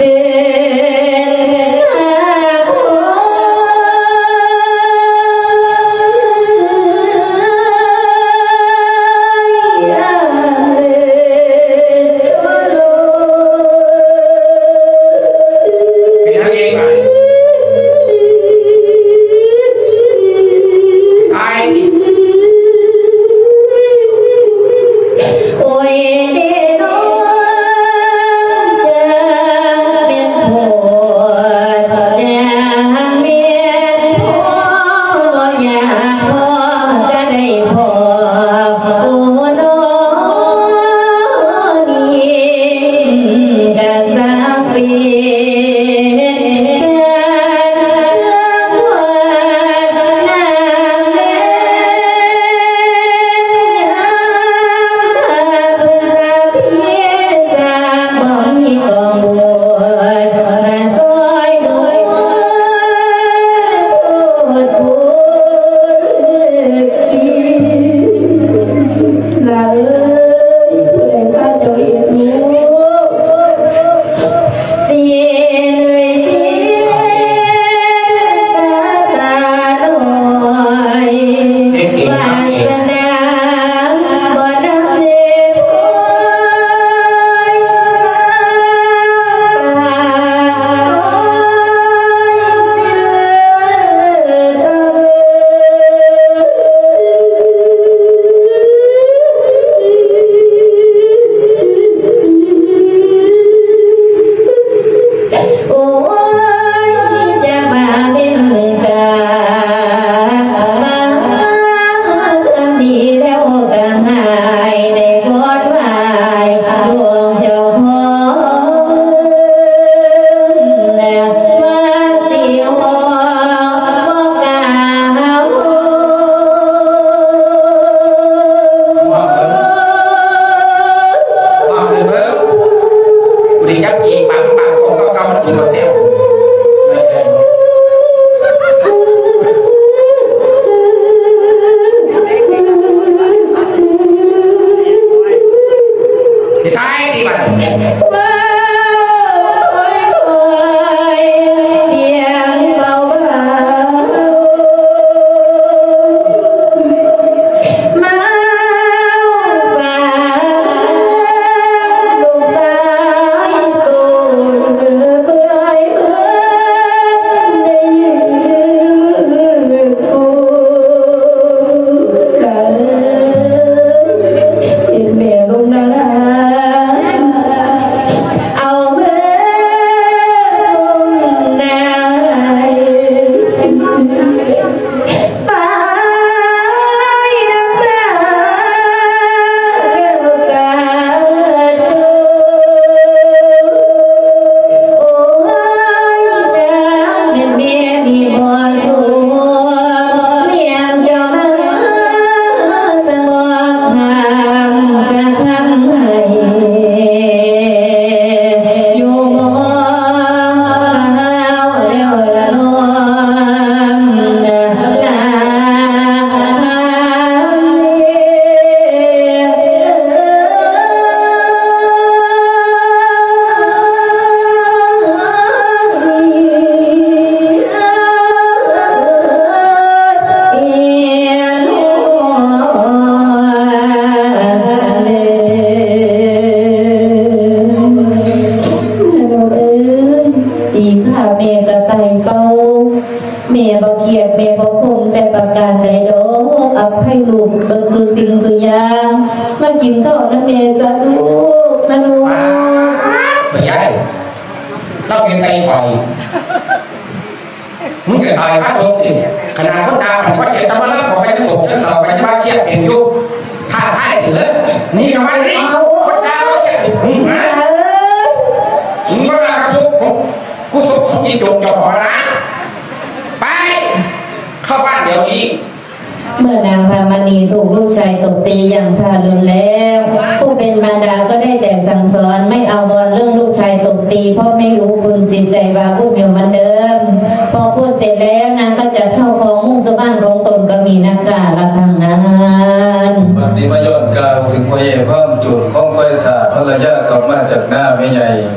เมื่อนางพามณีถูกลูกชายตบตีอย่างทารุณแล้วผู้เป็นมารดาก็ได้แต่สั่งสอนไม่เอาวอนเรื่องลูกชายตบตีเพราะไม่รู้คุณจิตใจบาปอยู่เหมือนเดิมพอพูดเสร็จแล้วนางก็จะเข้าของมุ่งสู่บ้านของตนก็มีนักกาละทางนั้นวันนี้มาย้อนกล่าวถึงพ่อใหญ่เพิ่มจุดของไฟถาภรรยากลับมาจากหน้าไม่ใหญ่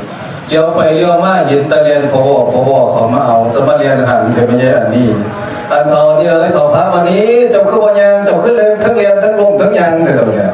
เลี้ยวไปเลี้ยวมาเห็นตะเรียนพอเขามาเอาสมาเรียนหันเทไม่ใช่อันนี้อันเขาเนี่ยไอ้เขาพระวันนี้เจ้าขึ้นวันยังเจ้าขึ้นเลยทั้งเรียนทั้งลงทั้งยังแต่ตัวเนี่ย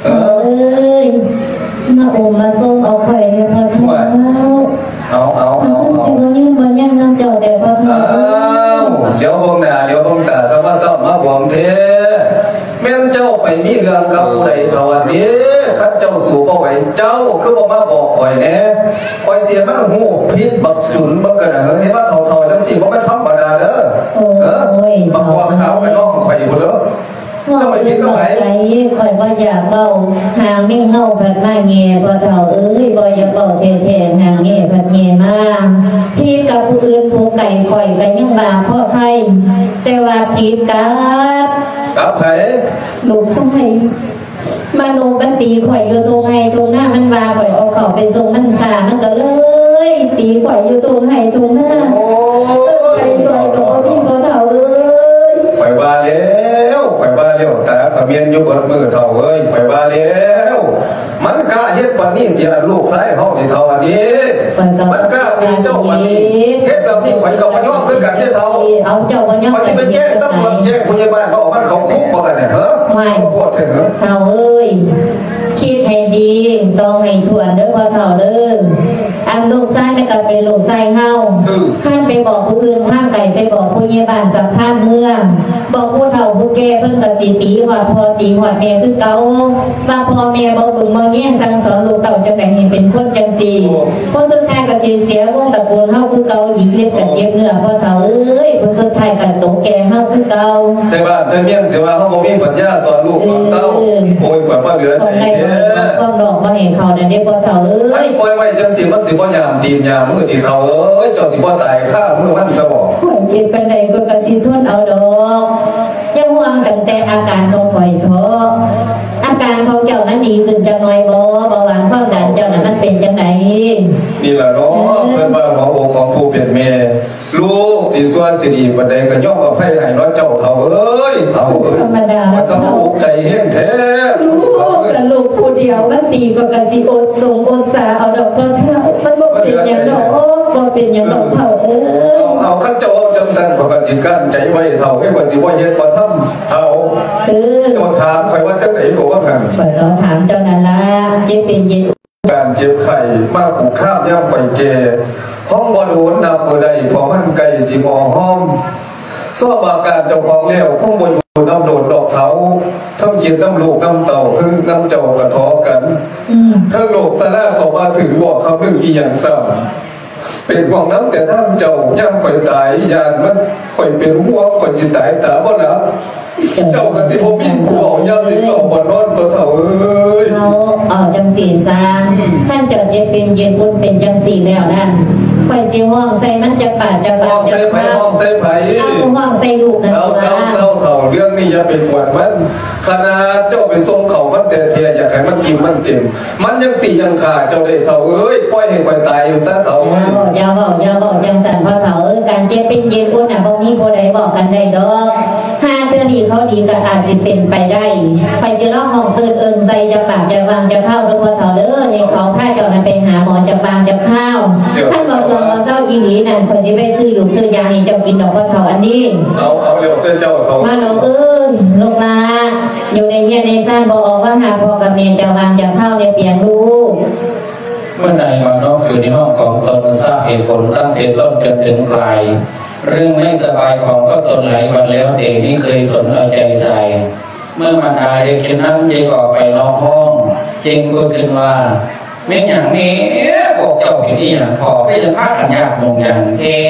มาโอมมาส้มเอาไข่เนี่ยพอเท้าเอาสิบยืนบนย่างน้ำเจ้าแต่พอเท้าเดี๋ยวพงหน้าเดี๋ยวพงตาสมาซ้อมมาผมเทแม่เจ้าไปมีเรื่องกับผู้ใดเท่านี้ข้าเจ้าสู่บ่ไหวเจ้าคือบ่มาบอกข่อยแน่ข่อยเสียมันหูพิษบักจุนบักกระเห็นว่าเท่าจังสิบ่ไม่ธรรมดาเด้อบักว่าขาวกันน้องข่อยอยู่เด้อว่าอื่นบอกไรข่อยว่าอยากเบาหางไม่เงาพัดมาเงียพอเท่าบ่อยากเบาเท่ๆหางเงียพัดเงียมาพี่กับผู้อื่นผู้ไก่ข่อยกันยังบาพ่อใครแต่ว่าพี่กับไผลูกสมัยมาโนบันตีข่อยอยู่ตรงไห้ตรงหน้ามันบาข่อยเอาเข่าไปทรงมันสามันก็เลยตีข่อยอยู่ตรงไห้ตรงหน้าไปซอยกับพี่พอเท่าข่อยว่าแล้วแต่ขมิ้นอยู่บนมือเท่าข่อยว่าแล้วมันกล้าเฮ็ดวันนี้เสียลูกซ้ายเฮาในเท่าวันนี้มันกล้ามีเจ้าวันนี้เฮ็ดแบบนี้ข่อยก็บ่ยอมคือกันเฮ็ดเท่าเอาเจ้าบ่ยอมข่อยสิไปแจ้งตำรวจแจ้งผู้ใหญ่บ้านเขามันเขาคุกบ่กันเนี่ยไม่พูดเถอะเท่าคิดให้ดีต้องให้ทวนเด้อพ่อเท่าเด้ออันลูกไส้ไม่ก็เป็นลูกไส้เฮาขั้นไปบอกผู้อื่นข้างไก่ไปบอกผู้เยี่ยบ้านสัมภาษณ์เมืองบอกผู้เฒ่าผู้แก่เพิ่นก็สิตีหอดพอตีหอดแม่คือเก่าว่าพ่อแม่บ่บึงบ่แย่งสั่งสอนลูกเต่าจังได๋ให้เป็นคนจังซี่คนสุดท้ายก็สิเสียวงตระกูลเฮาคือเก่าหญิงเล็บกันเจ็บเนื้อพ่อเฒ่าคนสุดท้ายก็ตกแก่เฮาคือเก่าใช่บ้านเพิ่นเมียนสิว่าเฮาบ่มีปัญญาสอนลูกสอนเต้าโอ้ยกว่าบ่เหลือใจเด้อความหลอกบ่ให้เขาได้พ่อเฒ่าให้ปล่อยไว้จังสิมันสิบ่ยามตีนยามมือที่เขาเจ้าสิบ่ตายค่ามือมันซะบ่ข่อยจิตปานใดก็กะสิทนเอาดอกอย่าห่วงตั้งแต่อาการของข่อยเถาะอาการของเจ้ามันดีขึ้นจังหน่อยบ่เบาหวานความดันเจ้าน่ะมันเป็นจังไดนี่ล่ะเนาะเพิ่นว่าหัวอกของผู้เป็นแม่ลูกสิส่วนสิดีปานใดก็ยอมอภัยให้เนาะเจ้าเขาเขาธรรมดาสมองใจแห้งแท้กับลูกผู้เดียวมันตีก็กะสิอดส่งอดสาเอาดอกเพิ่นเท่ามันบ่เป็นหยังดอกบ่เป็นหยังดอกเท่าเอาคันเจ้าจังซั่นบ่ก็สิกั้นใจไว้เท่าให้ว่าสิบ่เฮ็ดบ่ทำเท่าเจ้าถามข่อยว่าจังได๋บ่ว่าคั่นข่อยก็ถามเจ้านั่นล่ะเจ็บเป็นเย็นการเจ็บไข้มาขู่ข้ามย่ำข่อยแก่ห้องบ่โดนน้ำเมื่อใดพอมันไก่สิบ่ห้อมซ้อมอาการเจ้าของแล้วคงบ่อยู่น้ำโดนดอกเท้าทั้งเขียนน้ำลูกน้ำเต่าพึ่งน้ำเจ้ากระท้อกันทั้งโลกสลาเขามาถึงบอกเขาหนึ่งอีอย่างซ้ำเป็นของน้ำแต่น้ำเจ้าย่ำข่อยตายยานมันข่อยเป็นหัวข่อยจิตตายตาบ่แล้วเจ้ากันสิบ่มีผู้เอาย่ำสิต่อบ่นอนตัวเท่าเขาเอาจังสี่ซาท่านเจ้าจะเป็นเย็นบุญเป็นจังสี่แล้วนั่นข่อยสิห้องใส่มันจะปาดจะบาดจะพาห้องใส่ไผ่เอาห้องใส่ลูกนั่นตัวเขาเรื่องนี้อย่าเป็นปวดมันขนาดเจ้าไปส่งเขามันแต่เทียอยากให้มันกินมันเต็มมันยังตียังขาเจ้าได้เท่าปล่อยให้ข่อยตายอยู่ซะเท่าอย่าบอกจังสั่นพ่อเท่าการเจ็บเป็นเย็นบุญน่ะบ่มีผู้ใดบอกกันได้ดอกถ้าเทื่อนี้เขาดีก็อาจสิเป็นไปได้ไปสิร้องห้องตื่นใส่จะปากจะวางจะเข้าหรือว่าเท่าให้เขาพาเจ้านั้นไปหาหมอจะบางจะเข้าท่านบอกบ่เศร้าอีหลีนั่นข่อยสิไปซื้ออยู่ซื้อยาให้เจ้ากินดอกพ่อเฒ่าอันนี้เอาเร็วเจ้าเขามาน้องลูกลาอยู่ในเย็นในซ่านบ่ออกว่าหาพ่อกับแม่จะวางจะเข้าในเปลี่ยนลูกเมื่อใดมาน้องอยู่ในห้องของตนทราบเหตุผลตั้งแต่ต้นจนถึงปลายเรื่องไม่สบายของก็ตนหลายวันแล้วแต่ไม่เคยสนเอาใจใส่เมื่อมันอาเด็กขึ้นนั่งเจงออกไปนอกห้องเจงพูดขึ้นว่าไม่อย่างนี้พวกเจ้าเป็นที่อย่างขอให้จะพากันยากลงอย่างเท่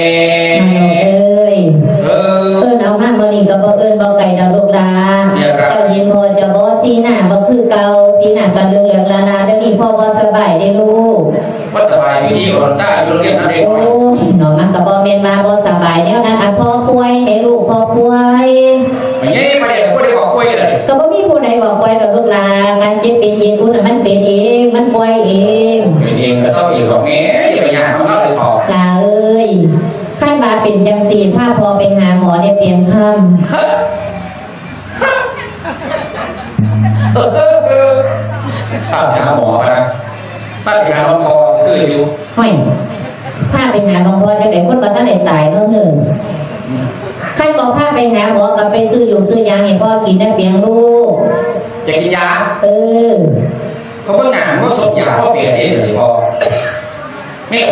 เอามากวันนี้ก็บ่บ่ไก่ดาวลูกลาเจ้ายินพอจะบ่สีหน้าบ่คือเก่าสีหน้ากันเรื่องลาเดี๋ยวนี้พ่อบ่สบายได้ลูกบ่สบายวิธีอ่อนซ่าอยู่โรงเรียนอะไรโอ้น้องมันก็บ่แม่นมาบ่สบายแล้วนะพ่อป่วยให้ลูกพ่อป่วยไม่ใช่บ่ได้บอกป่วยเลยก็บ่มีผู้ใดบอกป่วยดอกลูกลางานเจ็บเป็นเย็นอุ่นมันเป็นเองมันป่วยเองเป็นเองก็เศร้าอยู่หรอกแม่อย่าไปย่างมันเลยถอดลาขั้นบาเป็นจังสีผ้าพอไปหาหมอได้เปลี่ยนคำป้าไปหาหมอนะป้าไปหาหมอคืออยู่ห้อยพาไปหาหลวงพ่อจะได้คนบ่ทันได้ตายเนาะเฮ้อใครก็พาไปหาหมอกับไปซื้ออยู่ซื้อยาให้พ่อกินได้เพียงลูกจะกินยาเขาเพิ่งหนาว่าสมยาพ่อเปลี่ยนเองหรือพอนี่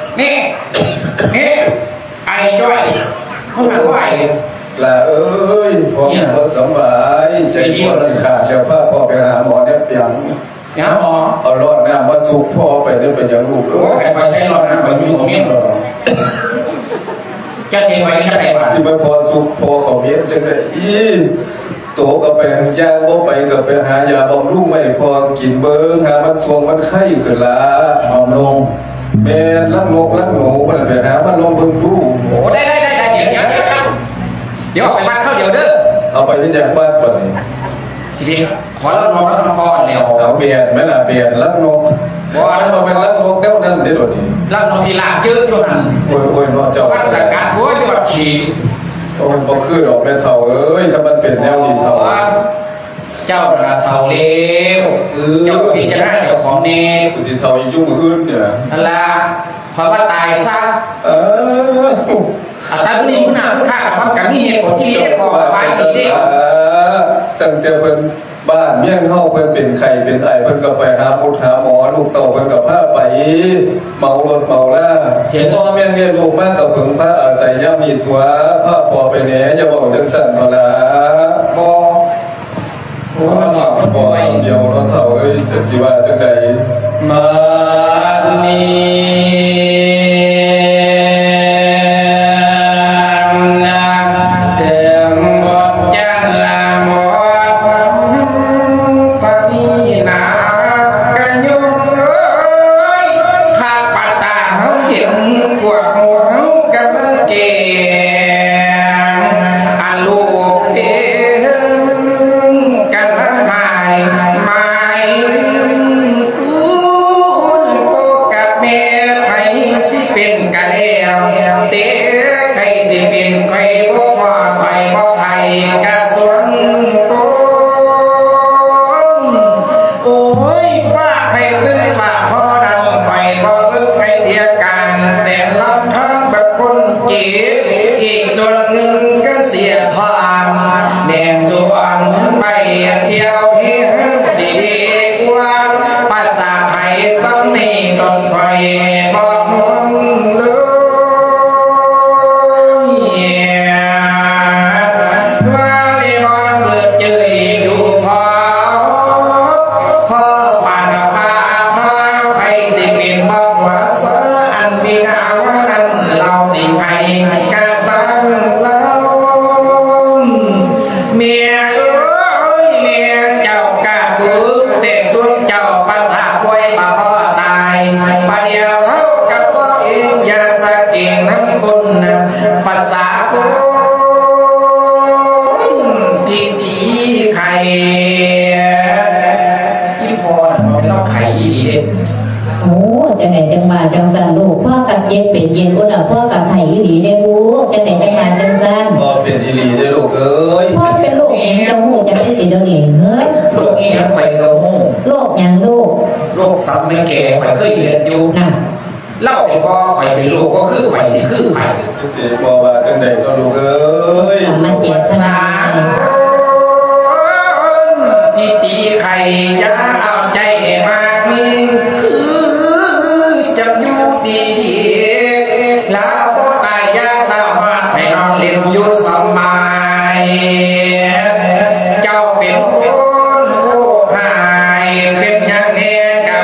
ไอ้ด้วยเขาหาว่าไอ้ละเอ้ยพ่อพ่อสบายใจพ่อที่ขาดแล้วพ่อไปหาหมอเนี่ยเปียงเนี่ยหมอเอารอดน้ำมาสุกพ่อไปเนี่ยเป็นอย่างลูกไอ้ไปใช้รอดน้ำไปอยู่ของเมียเหรอจะเทไว้จะไหนวะที่ไม่พอสุกพ่อของเมียจังเลยโตก็ไปยาบ่ไปก็ไปหายาบำรุงไม่พอกินเบิ้งหามันสวงมันไข้ขึ้นละบำรุงแม่ลักนกลักหนูมันไปหามันลองเบิ้งดูโอ้ได้เดี๋ยวไปบ้านเข้าเดี๋ยวเด้อเอาไปที่จากบ้านก่อนนี่สิขอรับน้องรับก่อนแล้วเอาเปลี่ยนไหมล่ะเปลี่ยนลักนกว่าแล้วมาเป็นลักนกเท่านั้นเดี๋ยวนี้ลักนกที่ลากเยอะอยู่หันโอ้ยเจ้าวัดสังกัดโอ้ยจังหวัดขี่โอ้ยพอคือดอกแม่เท่าเอ้ยถ้ามันเป็นแนวนี้เท่าเจ้าระเท่าเร็วเจ้าพิจารณาเจ้าของนี่กูสิเท่ายุ่งอื่นเนี่ยนั่นละพอว่าตายซะแต่นี่มันน่ะข้ากับซ้ำกันนี่เหตุผลที่เรียกว่าไปสิเดียวตั้งแต่เพิ่นบ้านเมี่ยงเข้าเพิ่นเป็นไข่เป็นไอเพิ่นก็ไปหาหมอลูกเต่าเพิ่นก็พาไปเมารถเมาล่าพ่อแม่เลี้ยงลูกมากกับเพิ่งพาอาศัยย่ามีตัวพาพอไปแหน่อย่าบอกจังสั่นเท่าละบ่สอบบ่เดียวเนาะเท่าเอ้ยจังสิว่าจังได๋มานีสัมไม่แก่ข่อยเคยเห็นอยู่เล่าเป็นพ่อข่อยเป็นลูกก็คือข่อยที่คือข่อยเสียบอกว่าจังใดก็ลูกเอ้ยสัมมาเจตนานี่ตีไข่ยาเอาใจให้มากนี่คือจะอยู่ดีแล้วตายยาสามารถให้นอนเลี้ยงอยู่สบายเจ้าเป็นคนผู้หายเป็นอย่างนี้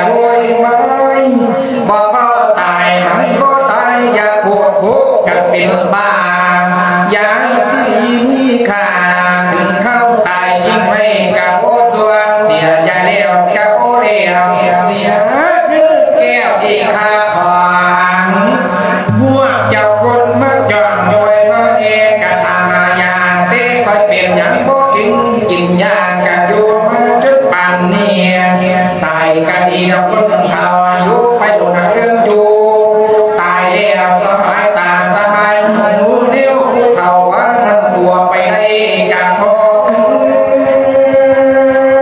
บอกว่าตายมันก็ตายอย่าปวดหัวกันเป็นบ้าอย่าที่มีค่าถึงเข้าตายยิ่งไม่กับโอสัวเสียใจเลี้ยวกับโอเลี้ยวเสียแก้วอีกค่าของหัวเจ้าคนมาจอดโดยมาเองกันทำมาอย่างเต้คอยเป็นอย่างโบกินยากันอยู่มาจุดปั่นเนี่ยตายกันดีเราคนเขาอายุไปโดนเรื่องจูตายแล้วสบายตาสบายหูเลี้ยวเขาว่าทั้งตัวไปได้กับพ่อ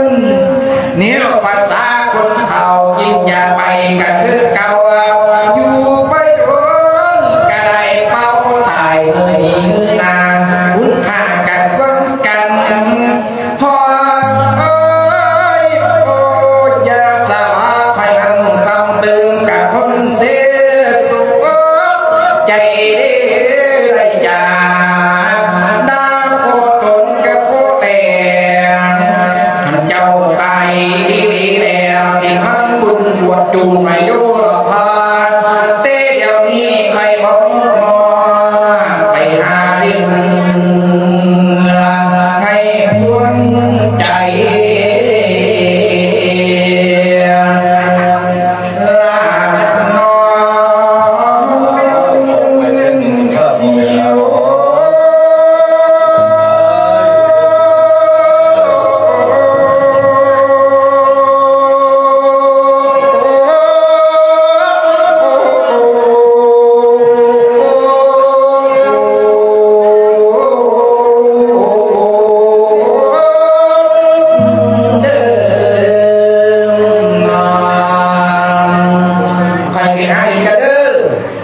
เนี่ยภาษาคนเขายิ่งอย่าไปกันคือเก่าอยู่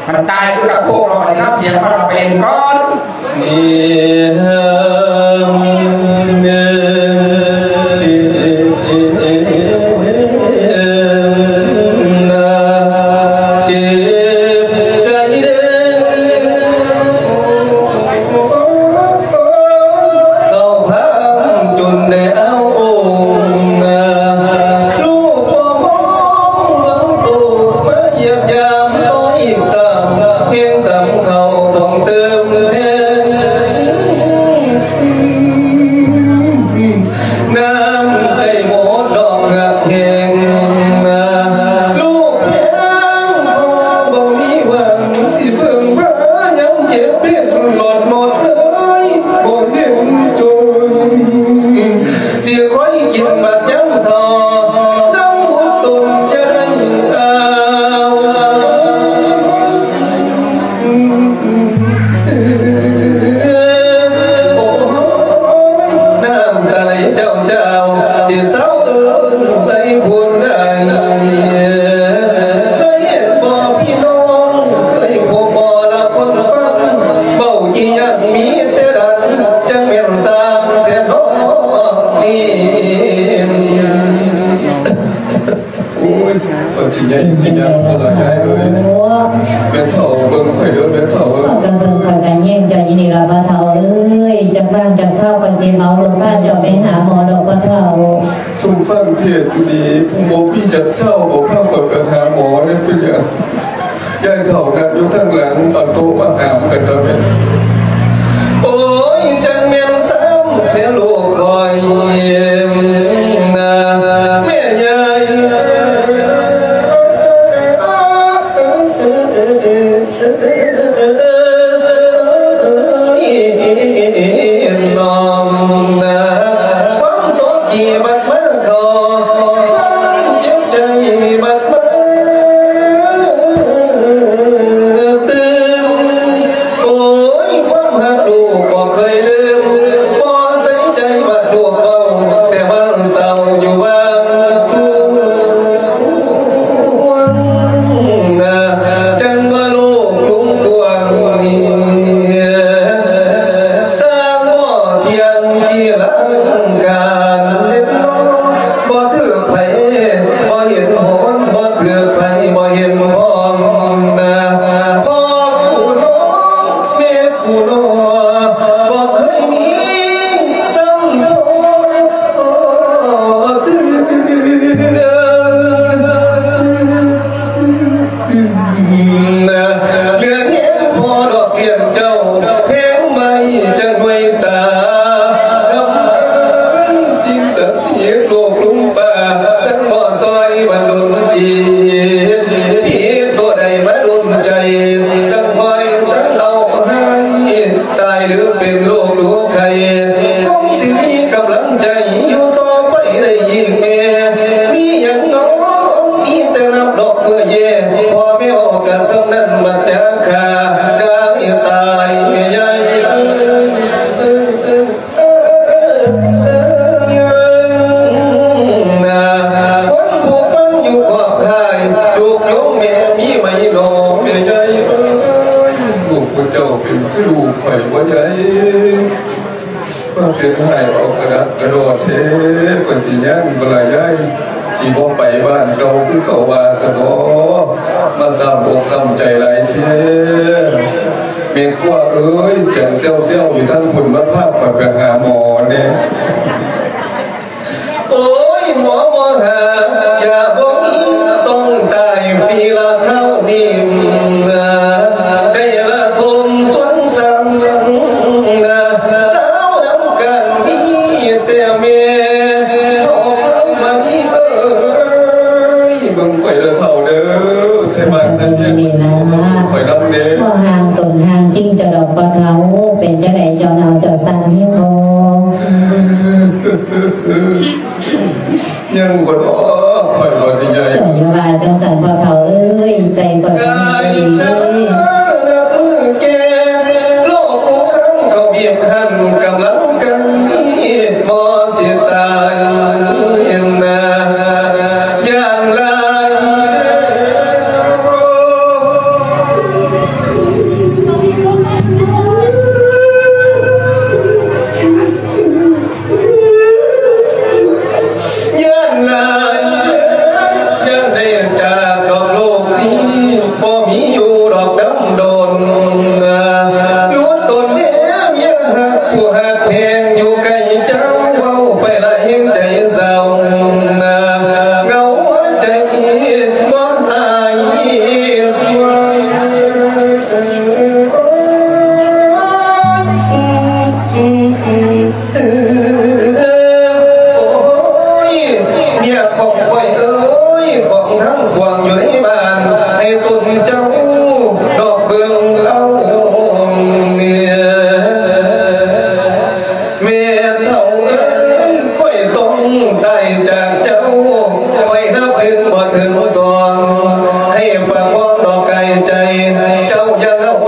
มันตายกับพวกเราไอ้ครับเสียงพอเราเป็นก้อนสุ่มฟังเทศดีผู้โมพี่จัดเศร้าบอกข้าวกับหาหมอเนี่ยเป็นอย่างยายเถ่านั้นอยู่ทั้งหลังเอาโต๊ะมาหามกันตอนนี้โอ้ยจังเมียนซ้ำแค่ลูกคอยนะแม่ยายน้องนะความสดกี่บัดมันคอเจ็บใจบัดมันตื่นโอ้ยความหักลูกก็เคยลืมบ่ใส่ใจว่าลูกเบาแต่ว่าเศร้าอยู่บ้างสู้นะจังว่าลูกลุงกวางนี่สร้างหม้อเทียนที่หลังการเล่นบ่ถือไผบ่เห็นหนบ่ถือไผบ่เห็นหอนนะพ่อผู้น้องแม่ผู้น้องบ่เคยมีซ้ำน้องตื่นนะเหลือเห็นพ่อดอกเบี้ยเจ้าเพลงไม่จะด้วยตาสิ่งศักดิ์สิทธิ์โลกลุงป่าสังบ่ซอยบรรลุจีผีตัวใดมาดุลใจสังหอยสังเอาให้ตายหรือเป็นโลกดูใครคงสิมีกำลังใจอยู่ต่อไปได้ยิ่งแก่มีอย่างน้องมีแต่รับดอกเมื่อเย่พอไม่ออกกะสำนั้นมาจากขาได้ตายไม่ใหญ่คนผู้ฟังอยู่ขอบข่ายลูกโยมแม่มีไหมหนอแม่ใหญ่ลูกพระเจ้าเป็นคือลูกข่อยว่าใหญ่ว่าเป็นให้ออกกระดับกระโดดเทปสิย่างกระไรสีบ่ไปบ้านเก่าคือเขาว่าสนอมาสร้างอกซ้ำใจหลายเทเมียขั้วเอ้ยเสียงเซี่ยวๆอยู่ทั้งพุ่นมาภาพก่อนไปหาหมอเนี่ยโอ้ยหมอหาอย่าบอกต้องตายฟรีละเท่านี้ได้ละคมสวนซ้ำสาวน้ำกันมีแต่เมียเขามามีเอ้ยบังข่อยละเท่าเด้อไทยบ้านไทยเมียข่อยน้ำเด้อพ่อห่างตนห่างจริงจะดอกปะเขาเป็นเจ้าไหนเจ้าเนาเจ้าสั่งให้โกยังบ่รอคอยบ่ได้ใหญ่เจ้าอยู่ว่าจังสันปะเขาเอ้ยใจกว่าจะดีนับมือแกโลกของเขาเบียดขันกำลังกันบ่เสียตายอย่างนาอย่างไรล้วนตนเดียวยังหักผู้หักเพลงอยู่ใกล้เจ้าเว้าไปละยิ่งใจเศร้าเงาหัวใจบ่ตายสวยเนี่ยของข่อยเอ้ยของทั้งพวงอยู่ในบ้านให้ตุนเจ้าดอกเบื้องเอาเนี่ยเมียเท่าเอ้ยข่อยต้องได้จากเจ้าข่อยนับถึงบ่ถึงสองให้ประคองดอกไก่ใจเจ้าอย่าเอา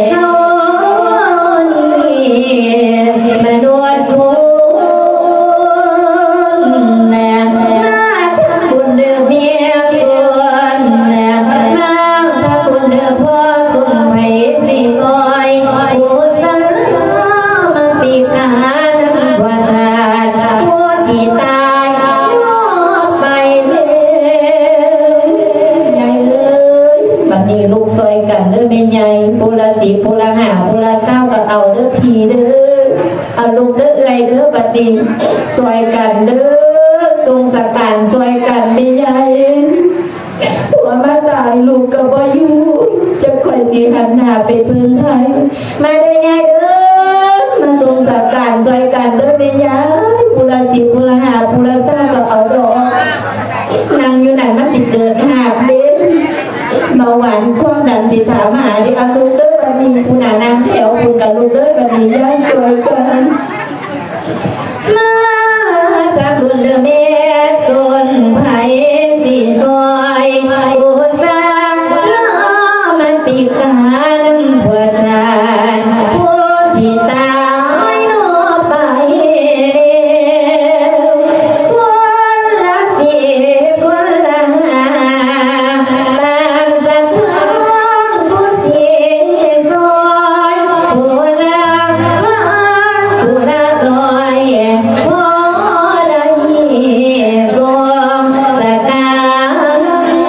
เฮานี่มนุษย์ผู้นาถ้าคุณเดือเมียคนนาถ้าคุณเดือพ่อสุนไพสิกอยผู้สันมาติกาว่าผู้ที่ตายรอดไปเลยใหญ่เอ้ยบัดนี้ลูกซอยกันเด้อแม่ใหญ่ผู้ละ10ผู้ละ5ผู้ละ20ก็เอาเด้อพี่เด้อเอาลูกเด้อเอื้อยเด้อบัดนี้ซอยกันเด้อทรงสการซอยกันแม่ใหญ่ผัวมาตายลูกก็บ่อยู่จะค่อยสิหันหน้าไปพึ่งไผมาเด้อใหญ่เด้อมาทรงสการซอยกันเด้อแม่ใหญ่ผู้ละ10ผู้ละ5ผู้ละ20ก็เอาดอกนั่งอยู่นั่นมันสิเกิดหากเด้เบาหวานความดันสิถามหาดิเอาลูกเด้อบัดนี้ผู้หน้านางแถวคุณกับลูกเด้อบัดนี้ย้ายสวยกันมาถ้าคุณเด้อแม่ส่วนไผสิซอยอุตส่าห์มันติกาน้ำหัวใจผู้ที่ตายนอไปเร็วคนละ10คนละ5ตามสะท้อนผู้เสียซอยผู้ละผู้ละร้อยพอได้ทรงสการ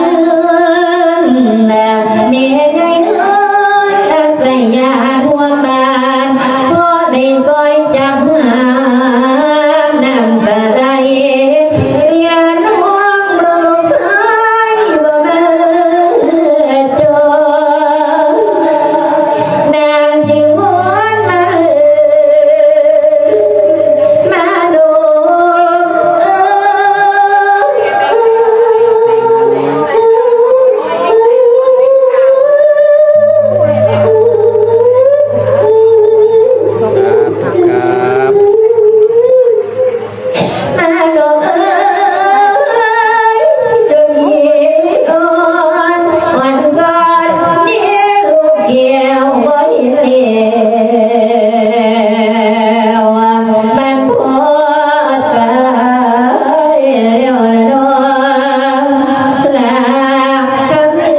มีไงเอ้ยอาศัยยาทั่วบ้านพอได้ซอยจับหาน้ำตาไหลเรียนห่วงเมืองลูกชายบ่มาจนางจึงวนมาดูมาดูจนเห็นวันสอนนี่ลูกเกี่ยวบ่เห็นแล้วมันพอตายแล้วนะน้องลาคำนึ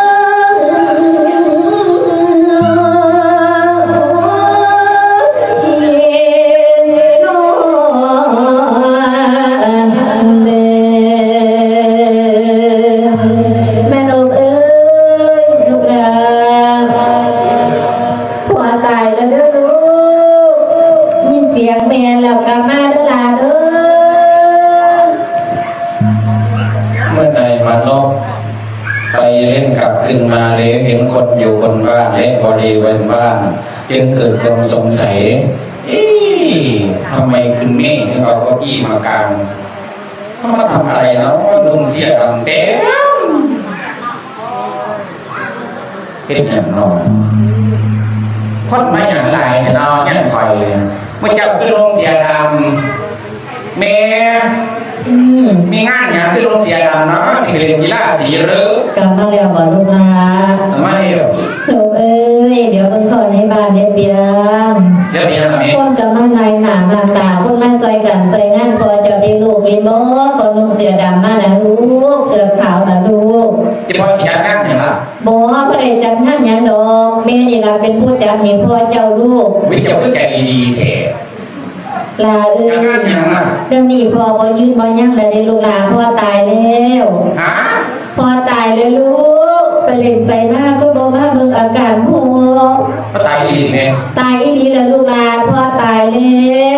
แม่นกเอ้ยลูกหลานผัวตายแล้วเด้อลูกมีเสียงแม่แล้วกลับมาเด้อหลานเด้อเมื่อใดมาลบไปเล่นกลับขึ้นมาเลยเห็นคนอยู่บนบ้านและบริเวณบ้านจึงเกิดความสงสัยทำไมคุณแม่ถึงเอาเก้าอี้มากางเขามาทำอะไรเนาะลุงเสียดังเต้เป็นอย่างนอนคนไม่อย่างไรเนาะยังคอยว่าจะคือลุงเสียดำแม่มีงานอย่างคือลุงเสียดำเนาะสิเล่นกีฬาสีหรือกลับมาแล้วบ่ลูกหลานไม่หรอกลูกเอ้ยเดี๋ยวเพิ่งเข้าในบ้านเดี๋ยวเปียงเดี๋ยวนี้ทำไมคนกับมาในหนามาตาคนมาซอยกันใส่งานพอจะได้ลูกกินบ่คนลุงเสือดำมานะลูกเสือขาวนะลูกที่พ่อที่จัดงานอย่างไรบ่บ่ได้จัดงานหยังดอกแม่นี่ล่ะเป็นผู้จัดให้พ่อเจ้าลูกวิจารณ์ใจดีแท้ลาเอ้ยจัดงานอย่างไรเดี๋ยวนี้พ่อบ่ยืนบ่ยั่งแล้วได้ลูกหลานพ่อตายแล้วฮะพ่อตายแล้วลูกไปเล่นไสมาก็บ่มาเบิ่งอาการพ่อก็ตายอีกเนี่ยตายอีหลีแล้วลูกหลานพ่อตายแล้ว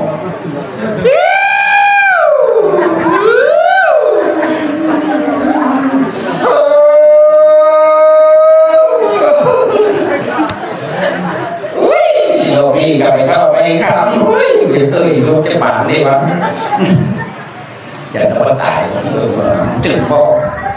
โลพี่กับไปเข้าไปครับอุ้ยเดี๋ยวเตยลูกจะบาดได้ปะอย่าทำตายจืดพ่อ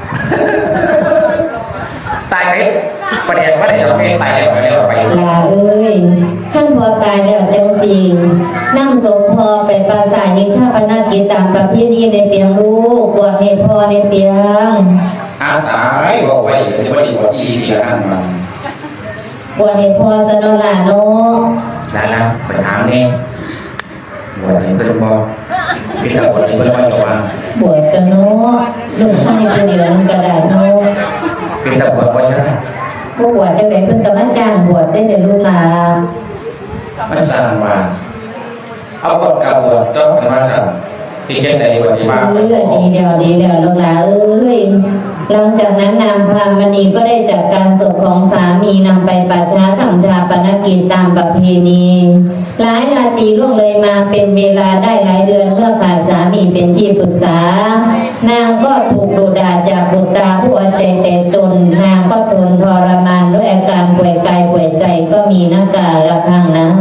ตายไปประเดี๋ยวเราไม่ตายแล้วไปแล้วไปลาเอ้ยขั้นพอตายแล้วจังสีนั่งศพพอไปปราสาทยิงชาปนกิจตามประเพณีในเปียงลูกบวชให้พ่อในเปียงตายบอกไว้จะไม่ดีกว่าอีกทีละอันมันบวชให้พ่อสนอลาโนแล้วไปถามนี่บวชให้เพื่อนบอกพี่จะบวชให้เพื่อนว่าจะวางบวชกันโนลูกชายคนเดียวนั่งกระดาษโนพี่จะบวชไว้นะก็บวชได้ไหนเพิ่นก็มาจ้างบวชได้แต่ลูกหลานมาสั่งมาเอาบวชกับบวชต้องมาสั่งที่เช่นใดบวชที่บ้านดีเดียวลูกหลานเอ้ยหลังจากนั้นนางพรามณีก็ได้จัดการศพของสามีนำไปประชาทำชาปนกิจตามประเพณีหลายราตรีล่วงเลยมาเป็นเวลาได้หลายเดือนเมื่อขาดสามีเป็นที่ปรึกษานางก็ถูกดุด่าจากบุตรตาผู้เอาใจแต่ตนนางก็ทนทรมานด้วยอาการป่วยกายป่วยใจก็มีนักกาละครั้งนั้น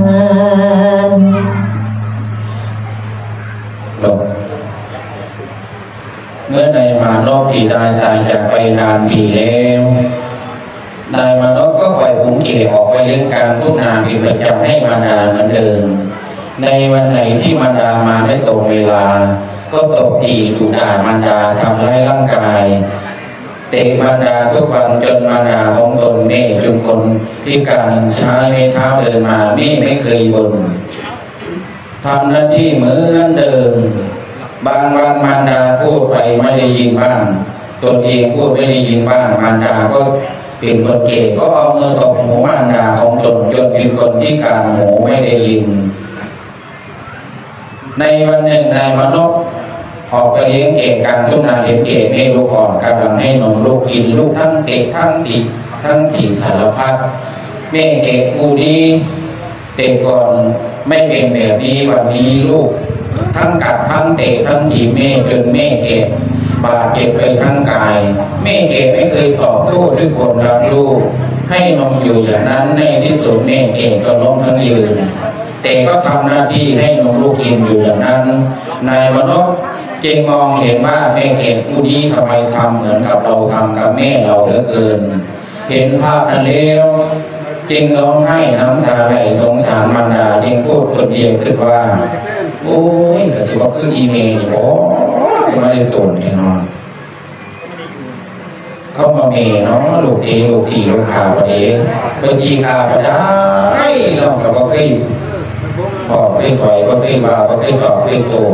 เมื่อนายมานพที่ตายจากไปนานปีแล้วนายมานพก็ปล่อยขุนเขออกไปเลี้ยงการทุ่งนาเป็นประจำให้มารดาเหมือนเดิมในวันไหนที่มารดามาไม่ตรงเวลาก็ตบตีดุด่ามารดาทำร้ายร่างกายเตะมารดาทุกวันจนมารดาของตนแม่จนคนพิการใช้ไม้เท้าเดินมาแม่ไม่เคยบ่นทำหน้าที่เหมือนเดิมบางวันมารดาพูดไปไม่ได้ยินบ้างตนเองพูดไม่ได้ยินบ้างมารดาก็เป็นคนเก่งก็เอามือตบหูมารดาของตนจนเป็นคนที่การหูไม่ได้ยินในวันหนึ่งนายมนพออกไปเลี้ยงเก่งการทุ่งนาเห็นเก่งให้ลูกอ่อนกำลังให้นมลูกกินลูกทั้งเตะทั้งตีทั้งถีสารพัดแม่เก่งกูดีเตะก่อนไม่เป็นแบบนี้วันนี้ลูกทั้งกัดทั้งเตะทั้งถีบแม่จนแม่เก็บบาดเจ็บไปทั้งกายแม่เก็บไม่เคยตอบโต้ด้วยคนรักลูกให้นมอยู่อย่างนั้นในที่สุดแม่เก็บก็ล้มทั้งยืนแต่ก็ทำหน้าที่ให้นมลูกกินอยู่อย่างนั้นนายมนพจึงมองเห็นว่าแม่เก็บผู้นี้ทำไมทำเหมือนกับเราทำกับแม่เราเหลือเกินเห็นภาพนั้นแล้วจึงร้องไห้น้ำตาไหลสงสารมารดาจึงพูดคนเดียวขึ้นว่าโอ้ยกระสิบว่าคืออีเมลนี่บอกไม่ได้ตุนแน่นอนเขามาเมย์เนาะลูกตีลูกข่าววันนี้บางทีข่าวก็ได้เรากับว่าเคยตอบเคยถอยว่าเคยมาว่าเคยตอบเคยโต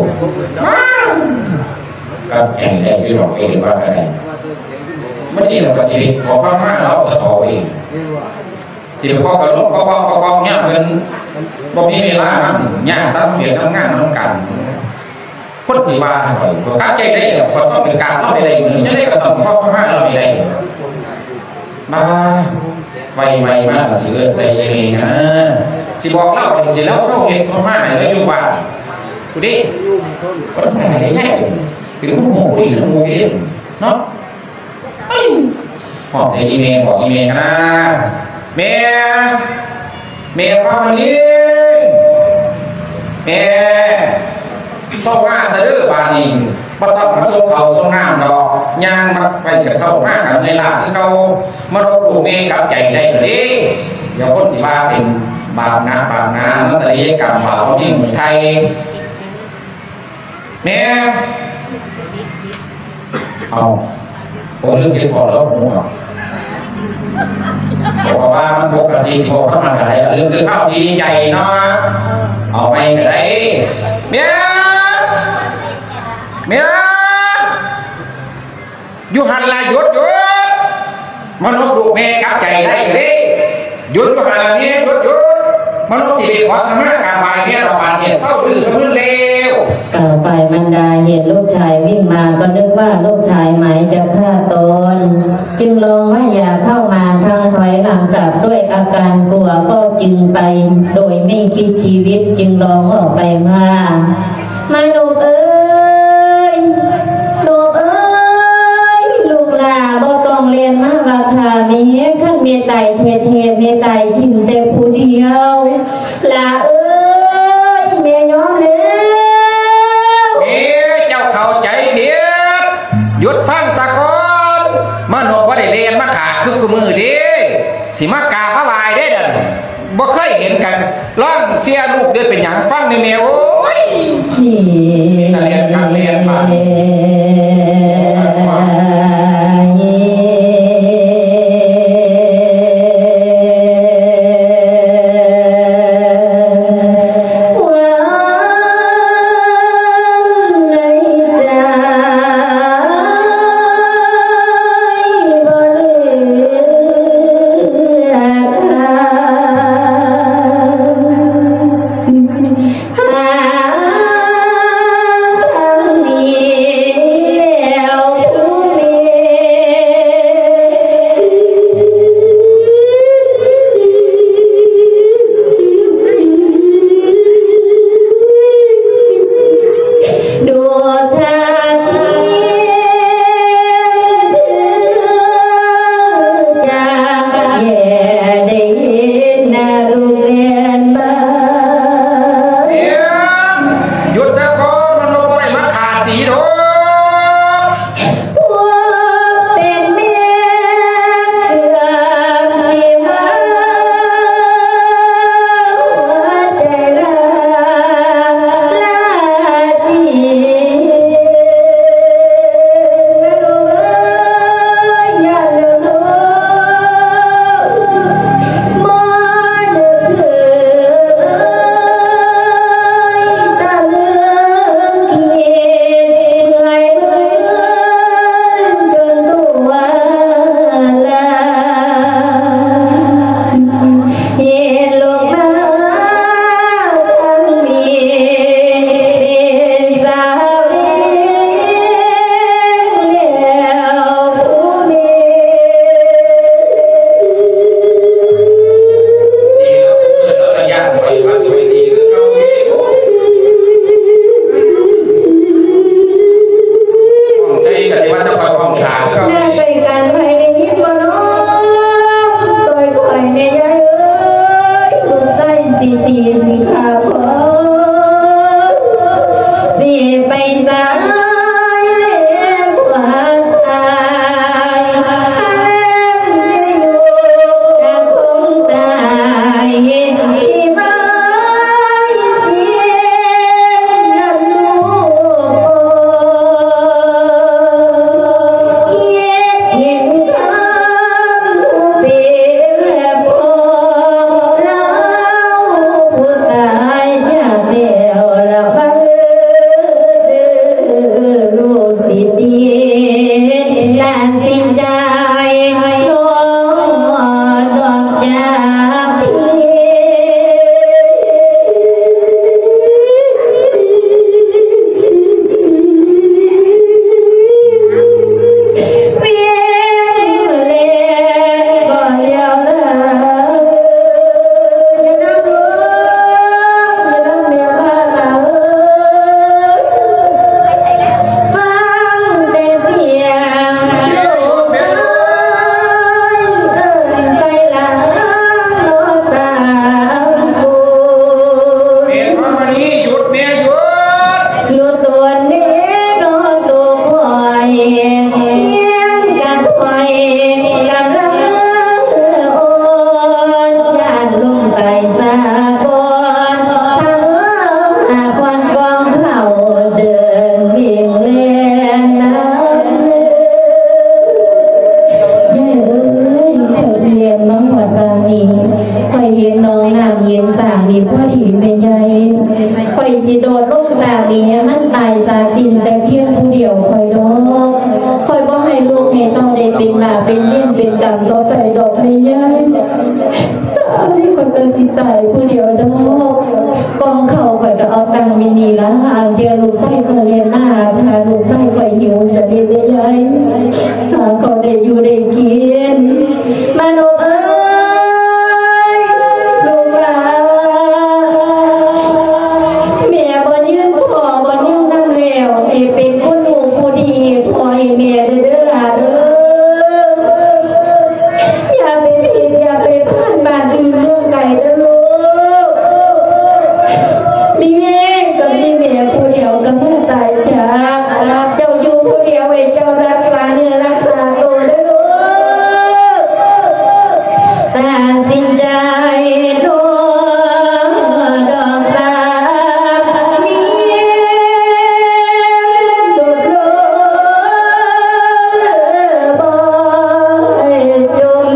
ก็แข่งได้ด้วยหลอกเองว่าอะไรไม่นี่เราก็ชีวิตขอพม่าเราจะถอยเองที่ไปข้อกระโดดข้อเนี่ยเป็นบ่มีเวลาเนี่ยตั้งเบียดตั้งงานตั้งกันคนที่ว่าหน่อยก็ใจได้ก็ต้องเป็นการเราได้หนึ่งจะได้ก็ต้องเข้าข้างเราได้มาไวมากสิใจเย็นนะสิบอกเล่าสิแล้วเศร้าเห็นข้ามาเลยอยู่บ้านดูดิก็ทำไมได้แย่ถึงผู้โง่ที่หรือผู้เลี้ยงเนาะบอกในอีเมลบอกอีเมลนะเมียพ่อมาเลี้ยงเมียโซ่ง่าซะดื้อบานีบ่ต้องมาโซ่เขาโซ่งามดอกย่างมาไปกับเขามากกับในลาคือเขามาลบหลู่เมย์กับใจได้เลยเดี๋ยวคนที่ว่าเป็นบาปนะนั่นแต่ยังกับบาปเขานี่เหมือนไทยเมียเอาโอ้เรื่องเกี่ยวกับแล้วผมบอกบอกว่ามันปกติโทรเข้ามาอะไรเรื่องคือข้าวดีใจเนาะเอาไปไหนเมียอยู่หันลายหยุดมนุษย์ดูเมย์กับใจได้เลยหยุดก็หันละเมียหยุดมนุษย์สิขอทำหน้าการบายเนี่ยเราบานเนี่ยเศร้าดื้อสมุนเลวกล่าวไปมารดาเห็นลูกชายวิ่งมาก็นึกว่าลูกชายหมายจะฆ่าตนจึงลงว่าอย่าเข้ามาทางถอยหลังกลับด้วยอาการกลัวก็จึงไปโดยไม่คิดชีวิตจึงร้องออกไปว่าไม่ลูกเอ้ยลูกลาบ่ต้องเรียนมาว่าค่ะมีเฮ็ดขั้นเมตไตเทเมตไตทิมแต่ผู้เดียวลาเอ้ยเมียยอมแล้วเมียเจ้าเข้าใจเดียบหยุดฟังสักก่อนมันบอกว่าได้เรียนมาขาคือมือดีสิมากาพระบายได้เด้อบ่เคยเห็นกันร้องเสียลูกเดือดเป็นอย่างฟังในเมียโอ้ยนี่เรียนมาอยเห็นน้องน้ำเย็นสางนี่พอดีเป็นใหญ่คอยสิโดดลงสางนี่ให้มันตายสาสินแต่เพียงผู้เดียวคอยดอกคอยบ่ให้ลูกให้ต้องได้เป็นบาปเป็นเล่นเป็นกรรมต่อไปดอกไม่ใหญ่ให้คนตัดสินตายผู้เดียวดอกกองเข่าคอยก็เอาตังมินีละอันเดียวลูกไส้เขาเรียนมาถ้าลูกไส้คอยหิวสะดีไม่ใหญ่หาเขาได้อยู่ได้กินมาโนเอ้ยลูกหลานแม่บ่ยืนพ่อบ่ยืนนั่งแล้วให้เป็นคนลูกผู้ดีพ่อให้แม่เด้อหลานเด้ออย่าไปผิดอย่าไปพลาดบ้านอื่นเรื่องไกลเด้อลูกมีกับที่แม่ผู้เดียวก็มาตายจากเจ้าอยู่ผู้เดียวไว้เจ้ารักษาเนื้อรักษาตัวเด้อลูกตัดสินใจโดนดอกสามีโดดลงบ่ให้จม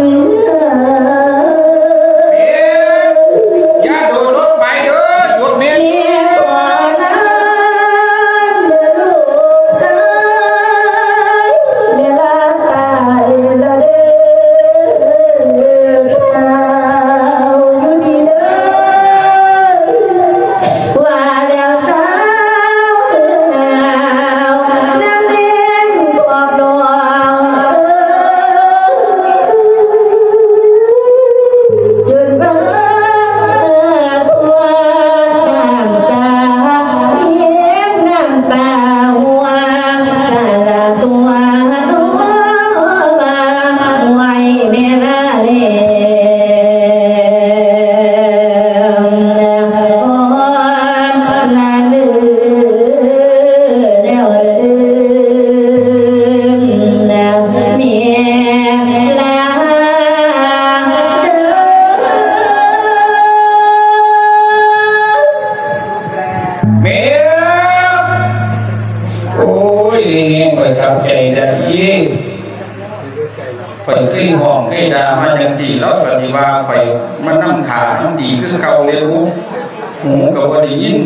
อย่าโดดลงไปเด้อหยุดเมียเมียขอนั้นเด้อลูกสาวเวลาตายละเด้อข่าวอยู่ดีเด้อว่าแล้วสาวหนาวน้ำเย็นขอบดวงจนบ้าทั่วน้ำตาเห็นน้ำตาหัวกะละตัวมาไว้แม่ละเล่ก่อนละลือแล้วลืมเมียลาเด้อเมียโอ้ยข่อยกับใจได้ยี่ข่อยขึ้นห้องให้ดามาจังสี่แล้วปฏิว่าข่อยมันน้ำขาน้ำดีคือเก่าเร็วหูก็บ่ได้ยิน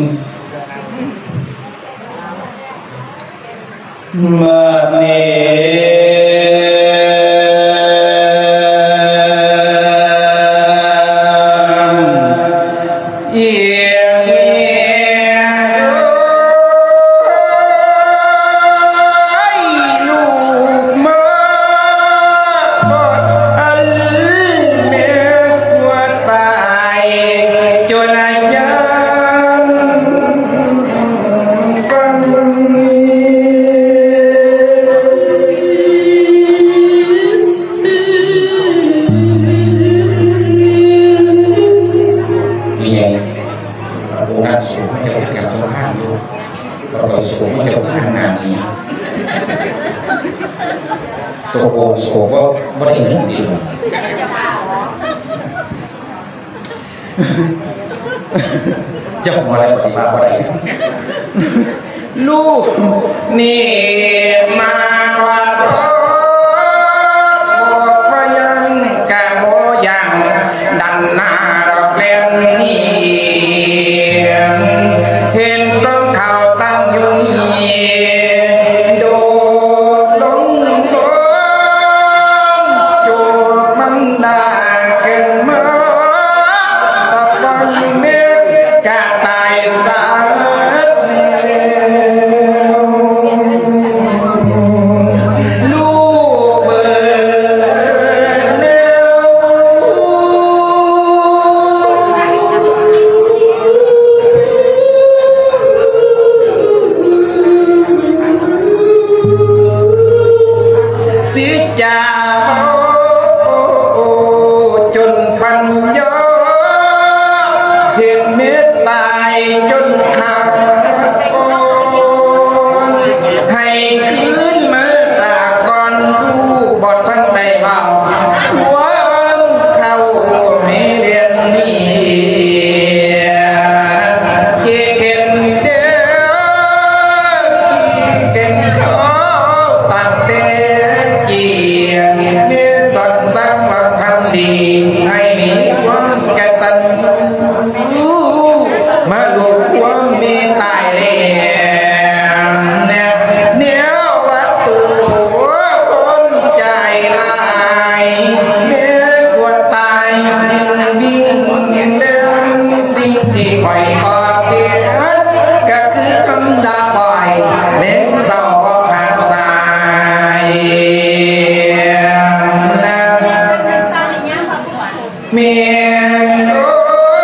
เมื่อเอียงเมียลูกมาบอดอันเมียหัวตายจนอายันฟังนี้ มีไงโบราณสูงไม่ได้กับตัวห้างอยู่เราก็สูงไม่ได้กับห้างงานนี้ตัวโบสูงก็ไม่ได้เงินดีหรอกจะผมอะไรปฏิบัติอะไรลูกนี่มาว่าโอ้พยังกะโบยังดันหน้าดอกเล่นนี่เห็นต้นเขาตั้งอยู่นี่โดดลงจูบมันด่าเกินมาตะฟังเนื้อกะตายสาลูกเบื่อแนวสิจ่าจนปัญญาเห็นเม็ดตายจนขาดให้คืนมาสากรผู้บอดพันไตเบาหัวเข้าไม่เรียนนี่เก่งเด้อเก่งเขาตั้งแต่เกี่ยงมีสัตว์สังมาทำดีให้มีความกระที่คอยขอเพียงก็คือคำด่าบ่อยเล่นเศร้าขาดสายเมียนโอ้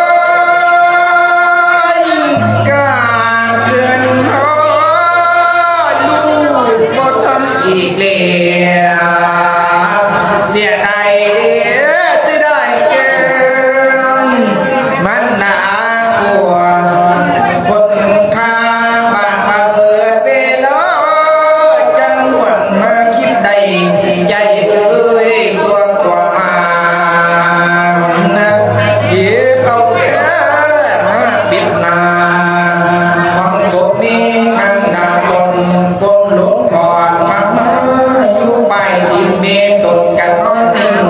ยกาเกินโอ้ยลูกบ่ทำอีกแล้วเสียใจจะได้เกินมันหนากลัวคนข้าบ้านมาเบิดเวลาจังหวัดมาคิดใดใจเอ้ยส่วนตัวมาเดี๋ยวเอาแค่ปิดนาความสุขนี้กันดาลนก้มลงก่อนมาอยู่ไปดินเมฆตนกันน้อยหนึ่ง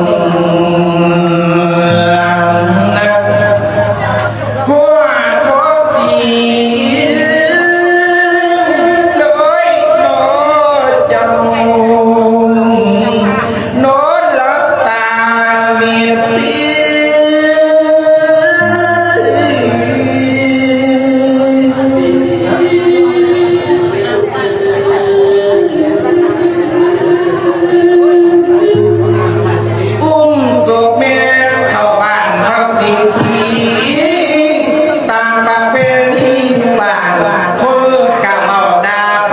หัวโคดีโดยโนจังโนหลับตาเมียสีอุ้มศพแม่เข้าบ้านทำพิธีตามประเพณีบ้านคนกับเอาดาบ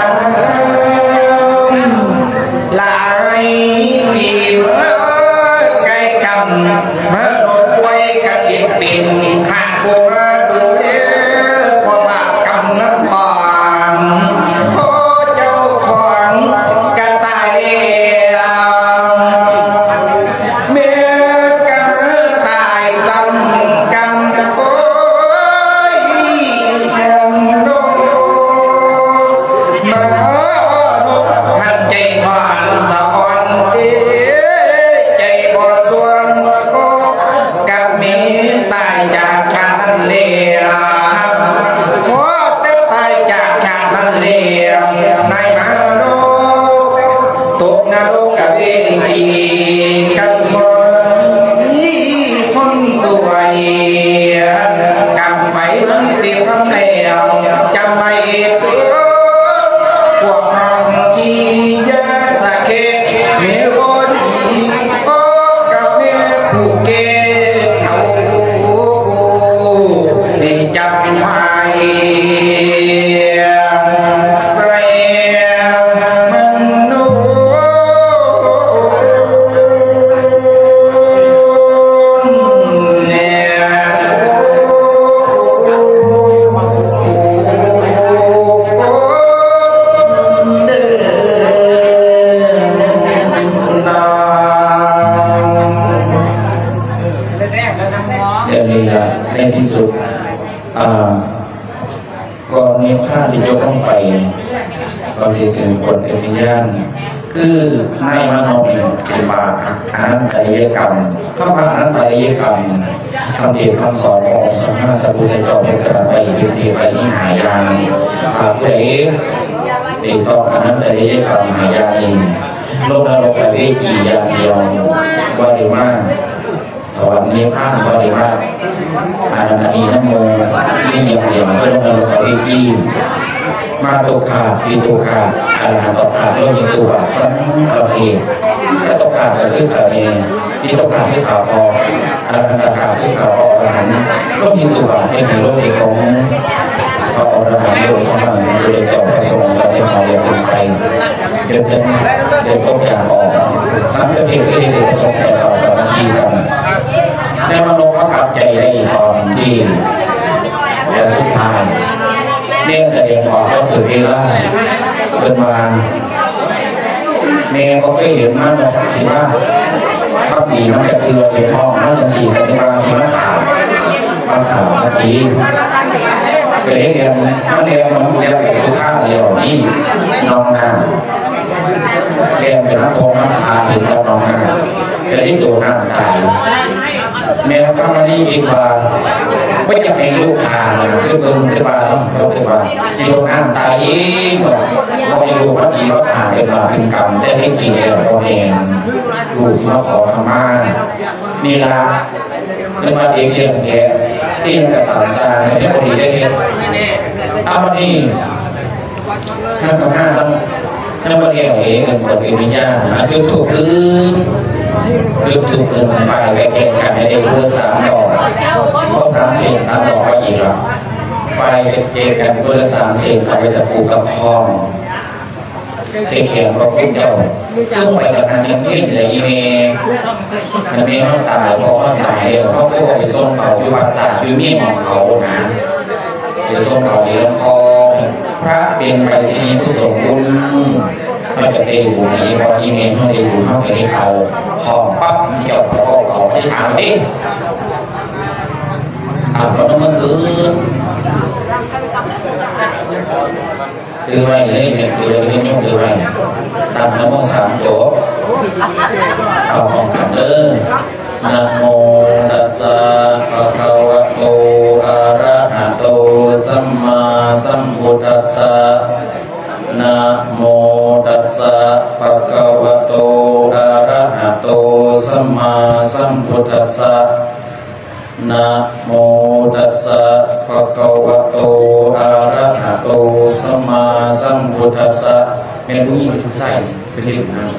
หลายปีใกล้กำมาโดนไว้กับอีกปีนข้างบัวดูเด้อพอบาปกำน้ำตอนโอ้เจ้าของกระต่ายแล้วเมื่อกระต่ายซ้ำกำโอ้ยยังโดมาหันใจผ่านสะอ่อนเด้ใจบ่ส่วนโอ้กับมีตายจากชาติเลวขอแต่ตายจากชาติเลวในมโนตกนรกกับเวทีกันบ่คนสวยกำไปมันติดทั้งแล้วจำไม่พวกเราที่ยาสะเกเมียบดีโอ้กับเมียผู้เกเขาได้จำไว้ใส่มันโน้เนี่ยเด้อ เดี๋ยวนี้ละในที่สุดก่อนนี้ข้าที่ยกต้องไปเราเสียถึงคนเอพิญญาณคือในมโนเนี่ยเป็นมาอนันตริยกรรมถ้ามาอนันตริยกรรมคำเทศคำสอนของสัมมาสัมพุทธเจ้าเป็นการไปเป็นเทไปนิหายานหากผู้ใดติดต่ออนันตริยกรรมหายานีโลกนรกกับเวทีอย่างเดียวว่าได้มากสวรรค์นิพพานว่าได้มากอาณาอีน้ำโมนี่อย่างเดียวก็โลกนรกกับเวทีมาตกขาดปีตกขาดอาณาตกขาดโลกมีตัวสังประเพณถ้าตกขาดจะคือขาเนปีตกขาดคือขาพออาณาตกขาดคือขาอรหันต์โลกมีตัวให้ในโลกที่ของพระอรหันต์โลกสมานสัมพุทธเจ้าพระสงฆ์จะเป็นเขาอย่างเป็นไปเดินต้องการออกสังเกตเพื่อที่จะส่งแต่ต่อสามัคคีกันในมโนภาพใจได้ตอนที่วันสุดท้ายเนี่ยแสดงออกก็คือเวลาเป็นมาเนี่ยก็เคยเห็นมาแบบสิว่าภาพดีมันจะคือเป็นห้องมันจะสีกันในมาสิมาข่าวเมื่อกี้เรียนมันเรียนเป็นสุภาพเดียวนี่น้องนาเรียนเป็นนักโทนักพาถึงน้องนาแต่ที่ตัวน้าตายแม้พระมณีคิดว่าไม่จะเป็นลูกค้าคือเพิ่งขึ้นมาเราขึ้นมาสิโดนน้ำตายอีกเราไม่รู้ว่าดีว่าผ่านเป็นมาเป็นกรรมแต่ที่จริงแล้วเราเองรู้สิว่าขอธรรมะนี่ละเป็นมาเองเรื่องแค่ที่กับตามสร้างในพอดีได้เอาวันนี้นั่นก็ห้าต้องนั่นวันนี้เอาเองกันกับวิญญาณยุบถูกไฟไปแข่งกันในเรื่อง3 ดอกเพราะ3 เสียง3 ดอกก็อีกแล้วไฟเก่งกันเพื่อ3 เสียงไปตะปูกับห้องเสียงเขียนพระพุทธเจ้าตึ้งไปกับทางยังพิ้งเลยอีเมย์มันมีเขาตายเพราะเขาตายเดียวเขาไปว่าไปส่งเขาอยู่ภาษาอยู่มีของเขานะไปส่งเขาเลี้ยงพ่อพระเป็นไปสีผู้สมบูรณ์ไม่จะได้หูนี้พออีเมย์เขาได้หูเขาจะได้เขาห้องปั๊บเจ้าเขาที่ถามดิเพราะนั่นมันคือtừ vậy đấy mình từ cái nhung từ vậy tam nó có 3 chỗ vào phòng cảm ơn nam mô tassa bhagavato arahato samma sambuddhassa nam mô tassa bhagavato arahato samma sambuddhassaนะโมตัสสะภะคะวะโตอะระหะโตสัมมาสัมพุทธัสสะเป็นผู้หญิงทุกใส่เป็นเรื่องนั้น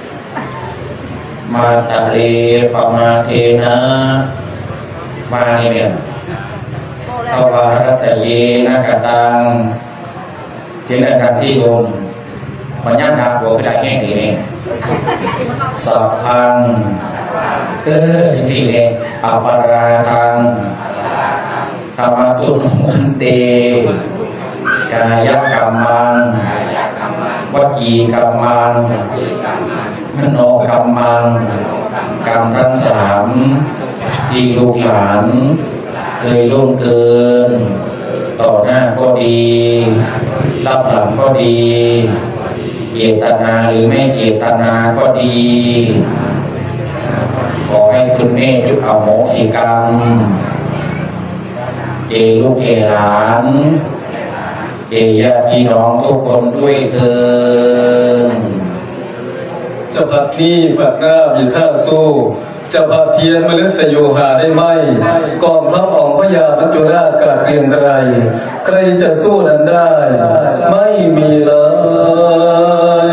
มาตาเรปมาเทนะมาเนี่ยทวารตะเยนะกตังเสียงดังที่โยมมันย่างหาหัวกระดาษแห้งทีนี้สัพพังสิเนอปาราทังธรรมตุนเตกายกรรมังวจีกรรมังมโนกรรมังกรรมทั้ง3ที่ลูกหลานเคยล่วงเกินต่อหน้าก็ดีรับหลังก็ดีเจตนาหรือไม่เจตนาก็ดีขอให้คุณแม่ทุกอโหสิกรรมเจลูกเจหลานเจญาติพี่น้องทุกคนด้วยเถิดเจ้าพักนี้พักหน้ามีท่าสู้เจ้าพักเพียรมฤตโยหาได้ไหมกองทัพของพญามัจจุราชกาเกรียงไกรใครจะสู้นั้นได้ไม่มีเลย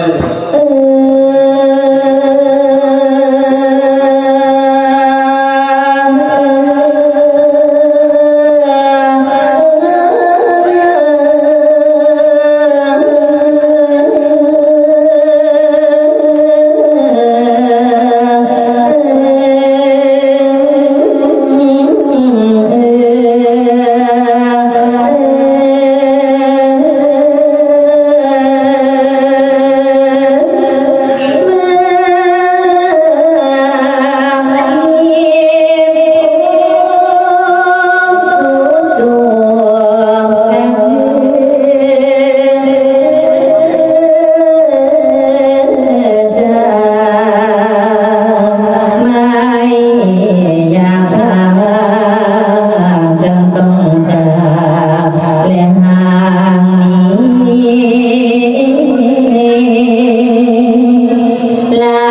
ลา